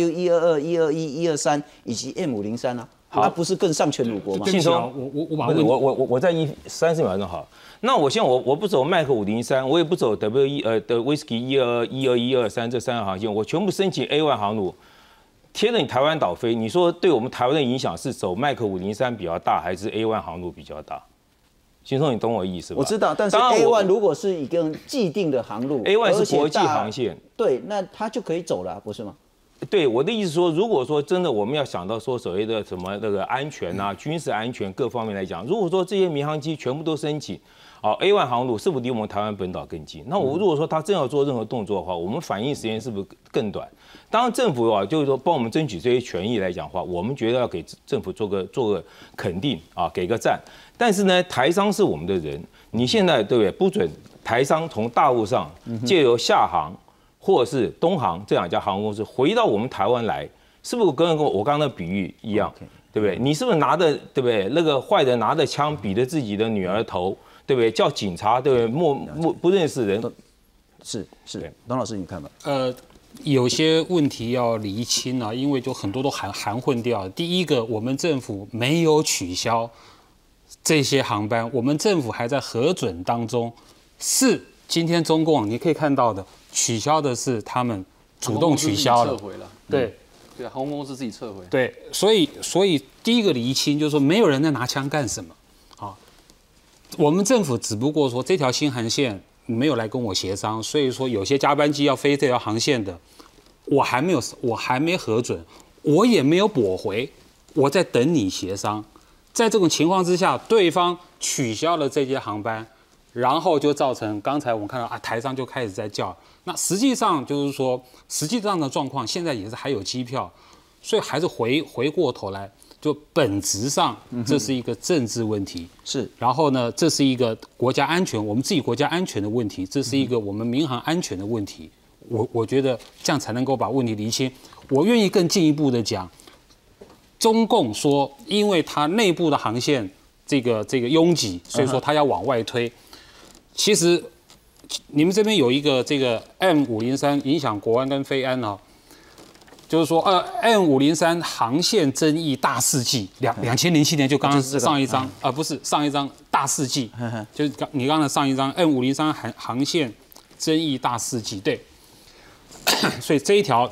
S1: W122、121、123以及 M503啊，它不是更上权辱国吗？
S2: 信聪，我在30秒钟好。那我现在我不走麦克503，我也不走的 Whisky 122、121、123这3个航线，我全部申请 A1 航路，贴着你台湾岛飞。你说对我们台湾的影响是走麦克503比较大，还是 A1 航路比较大？信聪，你懂我意思吧？
S1: 我知道，但是 A1 如果是一个既定的航路
S2: ，A1 是国际航线，
S1: 对，那它就可以走了，不是吗？
S2: 对，我的意思说，如果说真的我们要想到说所谓的什么那个安全啊、军事安全各方面来讲，如果说这些民航机全部都申请。A1 航路是不是离我们台湾本岛更近？那我如果说他真要做任何动作的话，我们反应时间是不是更短？当然，政府就是说帮我们争取这些权益来讲的话，我们觉得要给政府做个肯定啊，给个赞。但是呢，台商是我们的人，你现在对不对？不准台商从大陆上借由厦航或者是东航这2家航空公司回到我们台湾来，是不是跟我刚刚的比喻一样？对不对？你是不是拿着对不对？那个坏人拿着枪比着自己的女儿头？对不对？叫警察，对不对？不认识人，
S1: 是，董老师，你看吧。
S15: 有些问题要厘清啊，因为就很多都含混掉。第一个，我们政府没有取消这些航班，我们政府还在核准当中。是今天中共你可以看到的，取消的是他们主动取消了，
S7: 撤回了。
S15: 对，
S7: 航空公司自己撤回。
S15: 对，所以第一个厘清就是说，没有人在拿枪干什么。我们政府只不过说这条新航线没有来跟我协商，所以说有些加班机要飞这条航线的，我还没核准，我也没有驳回，我在等你协商。在这种情况之下，对方取消了这些航班，然后就造成刚才我们看到台商就开始在叫。那实际上就是说，实际上的状况现在也是还有机票，所以还是回过头来。就本质上，这是一个政治问题，
S1: 是。
S15: 然后呢，这是一个国家安全，我们自己国家安全的问题，这是一个我们民航安全的问题。我觉得这样才能够把问题厘清。我愿意更进一步的讲，中共说，因为它内部的航线这个拥挤，所以说它要往外推。其实你们这边有一个这个 M503 影响国安跟飞安啊。就是说，M503 航线争议大事记，2007年就刚刚上一张，不是上一张大事记，就是你刚才上一张 M503 航线争议大事记，对。所以这一条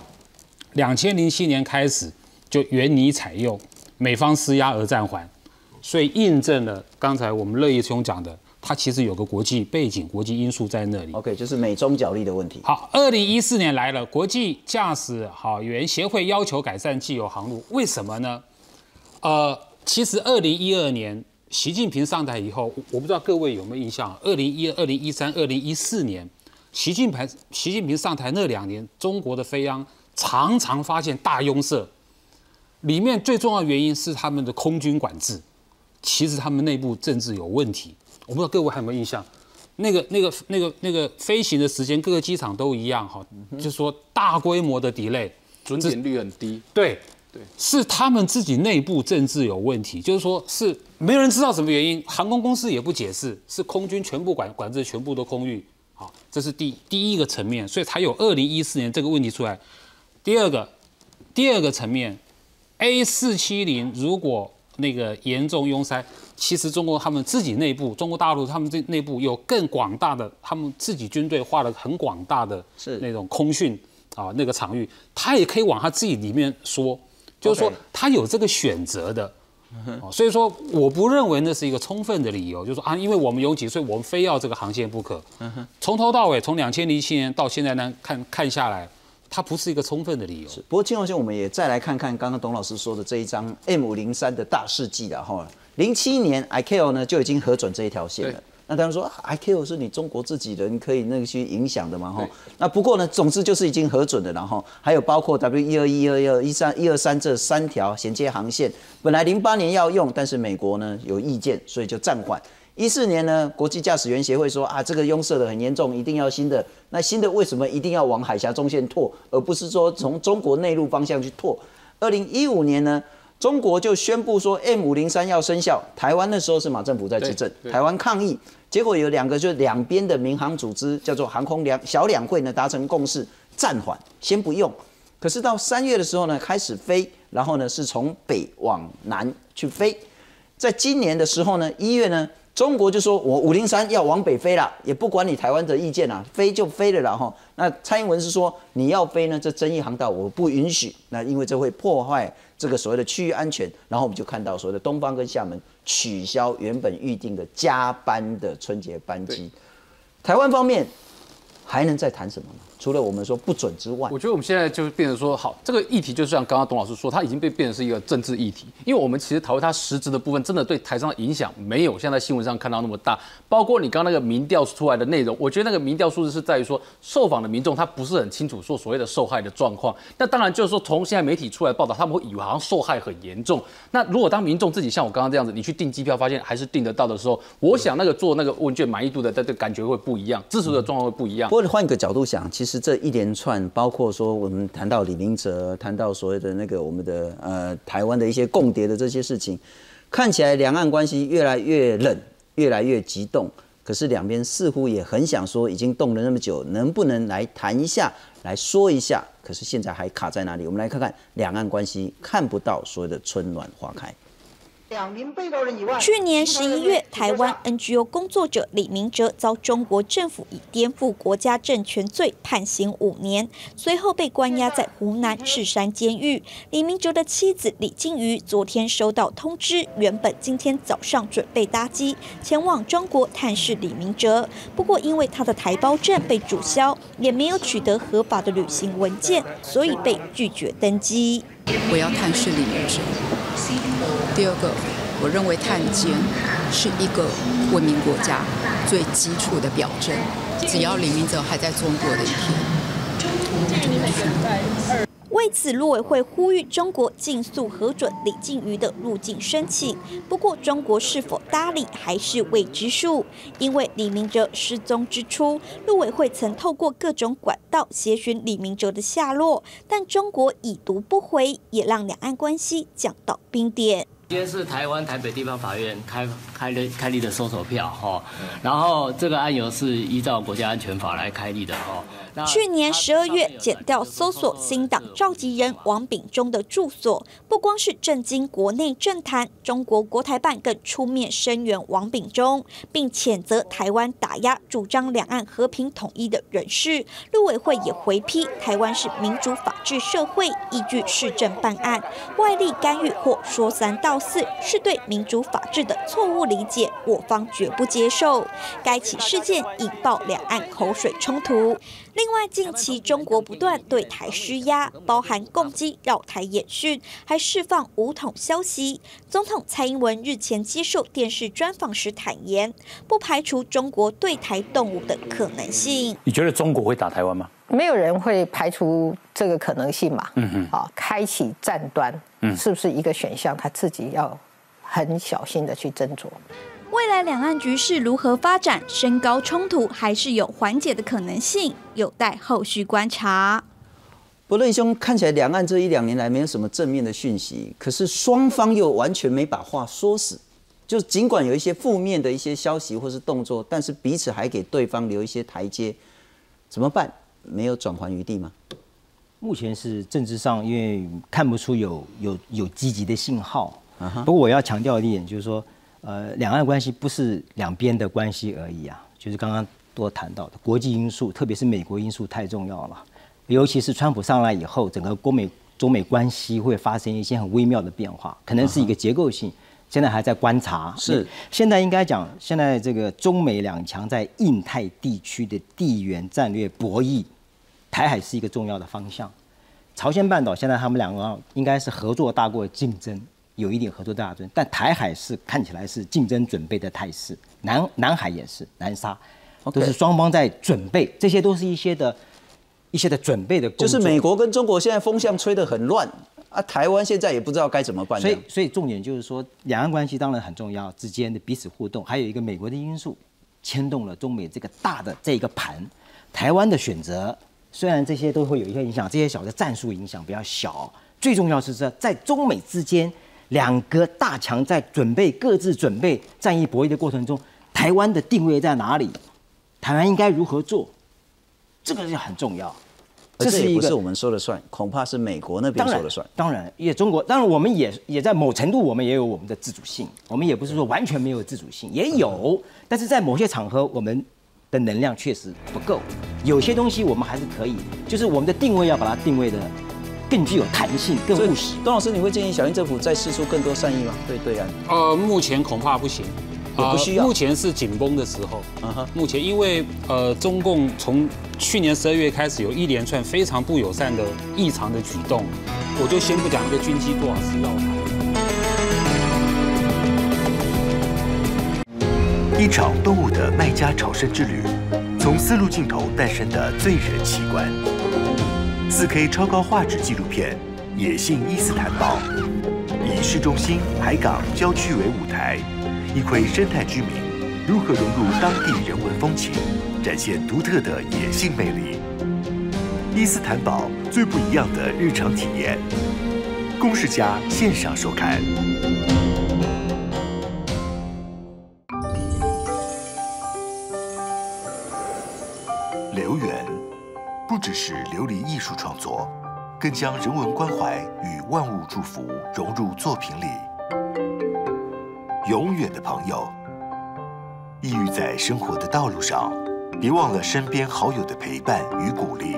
S15: 2007年开始就原拟采用，美方施压而暂缓，所以印证了刚才我们乐毅兄讲的。它其实有个国际背景、国际因素在那里。
S1: OK， 就是美中角力的问题。
S15: 好，2014年来了，国际驾驶员协会要求改善既有航路，为什么呢？其实2012年习近平上台以后，我不知道各位有没有印象，2012、2013、2014年，习近平上台那2年，中国的飞航常常发现大拥塞，里面最重要的原因是他们的空军管制，其实他们内部政治有问题。我不知道各位还有没有印象， 那个飞行的时间，各个机场都一样哈，就是说大规模的 delay，
S7: 准点率很低。
S15: 对，是他们自己内部政治有问题，就是说是没有人知道什么原因，航空公司也不解释，是空军全部管制全部都空域，好，这是第一个层面，所以才有2014年这个问题出来。第二个层面 ，A470如果那个严重拥塞，其实中国他们自己内部，中国大陆他们这内部有更广大的，他们自己军队画了很广大的那种空训啊那个场域，他也可以往他自己里面说，就是说他有这个选择的。所以说，我不认为那是一个充分的理由，就是说啊，因为我们拥挤，所以我们非要这个航线不可。从头到尾，从2007年到现在呢，看下来，它不是一个充分的理由。
S1: 不过，金荣兄，我们也再来看看刚刚董老师说的这一张 M503的大事记了哈。07年 ICAO 呢就已经核准这一条线了。那当然说 ICAO 是你中国自己人可以那个去影响的嘛哈。那不过呢，总之就是已经核准的，然后还有包括 W121、123这3条衔接航线，本来08年要用，但是美国呢有意见，所以就暂缓。14年呢，国际驾驶员协会说啊，这个拥塞的很严重，一定要新的。那新的为什么一定要往海峡中线拓，而不是说从中国内陆方向去拓？2015年呢，中国就宣布说 M503要生效，台湾那时候是马政府在执政，台湾抗议，结果有2个就是两边的民航组织叫做航空小两会呢达成共识，暂缓，先不用。可是到3月的时候呢，开始飞，然后呢是从北往南去飞。在今年的时候呢，1月呢，中国就说我503要往北飞了，也不管你台湾的意见啦，飞就飞了啦哈。那蔡英文是说你要飞呢，这争议航道我不允许，那因为这会破坏这个所谓的区域安全。然后我们就看到所谓的东方跟厦门取消原本预定的加班的春节班机。台湾方面还能再谈什么呢？除了我们说不准之外，
S7: 我觉得我们现在就变成说，好，这个议题就像刚刚董老师说，它已经变成是一个政治议题，因为我们其实讨论它实质的部分，真的对台上的影响没有像在新闻上看到那么大。包括你刚刚那个民调出来的内容，我觉得那个民调数字是在于说，受访的民众他不是很清楚说所谓的受害的状况。那当然就是说，从现在媒体出来报道，他们会以为好像受害很严重。那如果当民众自己像我刚刚这样子，你去订机票发现还是订得到的时候，我想那个做那个问卷满意度的感觉会不一样，支持的状况会不一样。
S1: 不过换一个角度想，其实这一连串。包括说我们谈到李明哲，谈到所谓的那个我们的台湾的一些共谍的这些事情，看起来两岸关系越来越冷，越来越激动。可是两边似乎也很想说，已经动了那么久，能不能来谈一下，来说一下？可是现在还卡在哪里？我们来看看两岸关系看不到所谓的春暖花开。
S20: 2名被告人以外，
S16: 去年11月，台湾 NGO 工作者李明哲遭中国政府以颠覆国家政权罪判刑5年，随后被关押在湖南士山监狱。李明哲的妻子李静瑜昨天收到通知，原本今天早上准备搭机前往中国探视李明哲，不过因为他的台胞证被注销，也没有取得合法的旅行文件，所以被拒绝登机。
S21: 我要探视李明哲。第二个，我认为探监是一个文明国家最基础的表征。只要李明哲还在中国的一天，我就会去。
S16: 为此，陆委会呼吁中国尽速核准李静瑜的入境申请。不过，中国是否搭理还是未知数。因为李明哲失踪之初，陆委会曾透过各种管道协寻李明哲的下落，但中国已读不回，也让两岸关系降到冰点。
S22: 今天是台湾台北地方法院开立的搜索票哈，然后这个案由是依照国家安全法来开立的哈。
S16: 去年12月，检调搜索新党召集人王炳忠的住所，不光是震惊国内政坛，中国国台办更出面声援王炳忠，并谴责台湾打压主张两岸和平统一的人士。陆委会也回批台湾是民主法治社会，依据市政办案，外力干预或说三道四是对民主法治的错误理解，我方绝不接受。该起事件引爆两岸口水冲突。另外，近期中国不断对台施压，包含攻击绕台演训，还释放武统消息。总统蔡英文日前接受电视专访时坦言，不排除中国对台动武的可能性。
S23: 你觉得中国会打台湾吗？
S17: 没有人会排除这个可能性嘛。开启战端，是不是一个选项？他自己要很小心的去斟酌。
S3: 未来两岸局势如何发展，升高冲突还是有缓解的可能性，有待后续观察。
S1: 不论兄，看起来两岸这1、2年来没有什么正面的讯息，可是双方又完全没把话说死。就尽管有一些负面的一些消息或是动作，但是彼此还给对方留一些台阶，怎么办？没有转圜余地吗？
S8: 目前是政治上，因为看不出有积极的信号。不过我要强调一点，就是说，两岸关系不是两边的关系而已啊，就是刚刚多谈到的国际因素，特别是美国因素太重要了。尤其是川普上来以后，整个中美关系会发生一些很微妙的变化，可能是一个结构性。现在还在观察，
S1: 是
S8: 现在应该讲，现在这个中美两强在印太地区的地缘战略博弈，台海是一个重要的方向。朝鲜半岛现在他们两个应该是合作大过竞争，有一点合作大争，但台海是看起来是竞争准备的态势，南海也是南沙，都是双方在准备，这些都是一些的准备的工作。
S1: 就是美国跟中国现在风向吹得很乱。台湾现在也不知道该怎么办。
S8: 所以重点就是说，两岸关系当然很重要，之间的彼此互动，还有一个美国的因素牵动了中美这个大的这个盘。台湾的选择虽然这些都会有一些影响，这些小的战术影响比较小，最重要是在中美之间两个大强在各自准备战役博弈的过程中，台湾的定位在哪里？台湾应该如何做？这个是很重要。
S1: 这也不是我们说了算，恐怕是美国那边说了算。
S8: 当然，也中国，当然我们也在某程度，我们也有我们的自主性，我们也不是说完全没有自主性，也有，但是在某些场合，我们的能量确实不够，有些东西我们还是可以，就是我们的定位要把它定位的更具有弹性、更务实。
S1: 董老师，你会建议小英政府再释出更多善意吗？对岸？
S15: 目前恐怕不行。
S1: 也不需要。
S15: 目前是紧绷的时候。目前因为中共从去年12月开始有一连串非常不友善的异常的举动，我就先不讲这个军机多少次绕台。
S5: 一场动物的麦加朝圣之旅，从丝路尽头诞生的醉人奇观。4K 超高画质纪录片《野性伊斯坦堡》，以市中心、海港、郊区为舞台。一窥生态居民如何融入当地人文风情，展现独特的野性魅力。伊斯坦堡最不一样的日常体验，公视家线上收看。琉园不只是琉璃艺术创作，更将人文关怀与万物祝福融入作品里。永远的朋友，抑郁在生活的道路上，别忘了身边好友的陪伴与鼓励。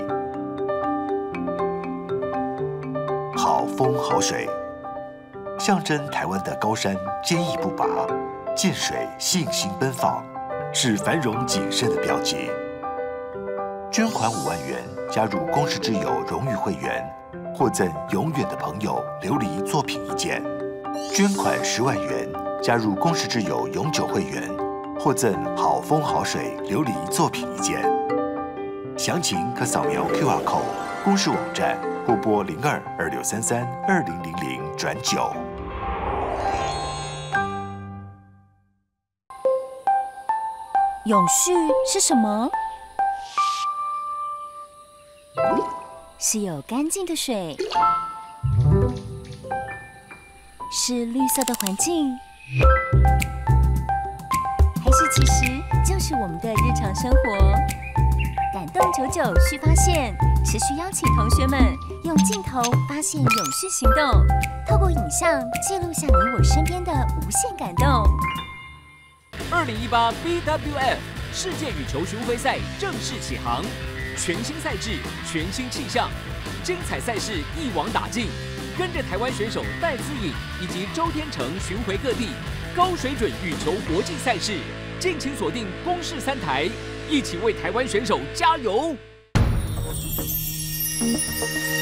S5: 好风好水，象征台湾的高山坚毅不拔，见水信心奔放，是繁荣谨慎的标记。捐款5万元，加入公视之友荣誉会员，获赠永远的朋友琉璃作品1件；捐款10万元，加入公视之友永久会员，获赠好风好水琉璃作品1件。详情可扫描 QR code， 公视网站或拨02-2633-2000-9。
S23: 永续是什么？是有干净的水，是绿色的环境，还是其实就是我们的日常生活？感动99续发现，持续邀请同学们用镜头发现永续行动，透过影像记录下你我身边的无限感动。
S24: 2018 BWF 世界羽球巡回赛正式起航，全新赛制，全新气象，精彩赛事一网打尽。跟着台湾选手戴资颖以及周天成巡回各地，高水准羽球国际赛事，敬请锁定公视3台，一起为台湾选手加油。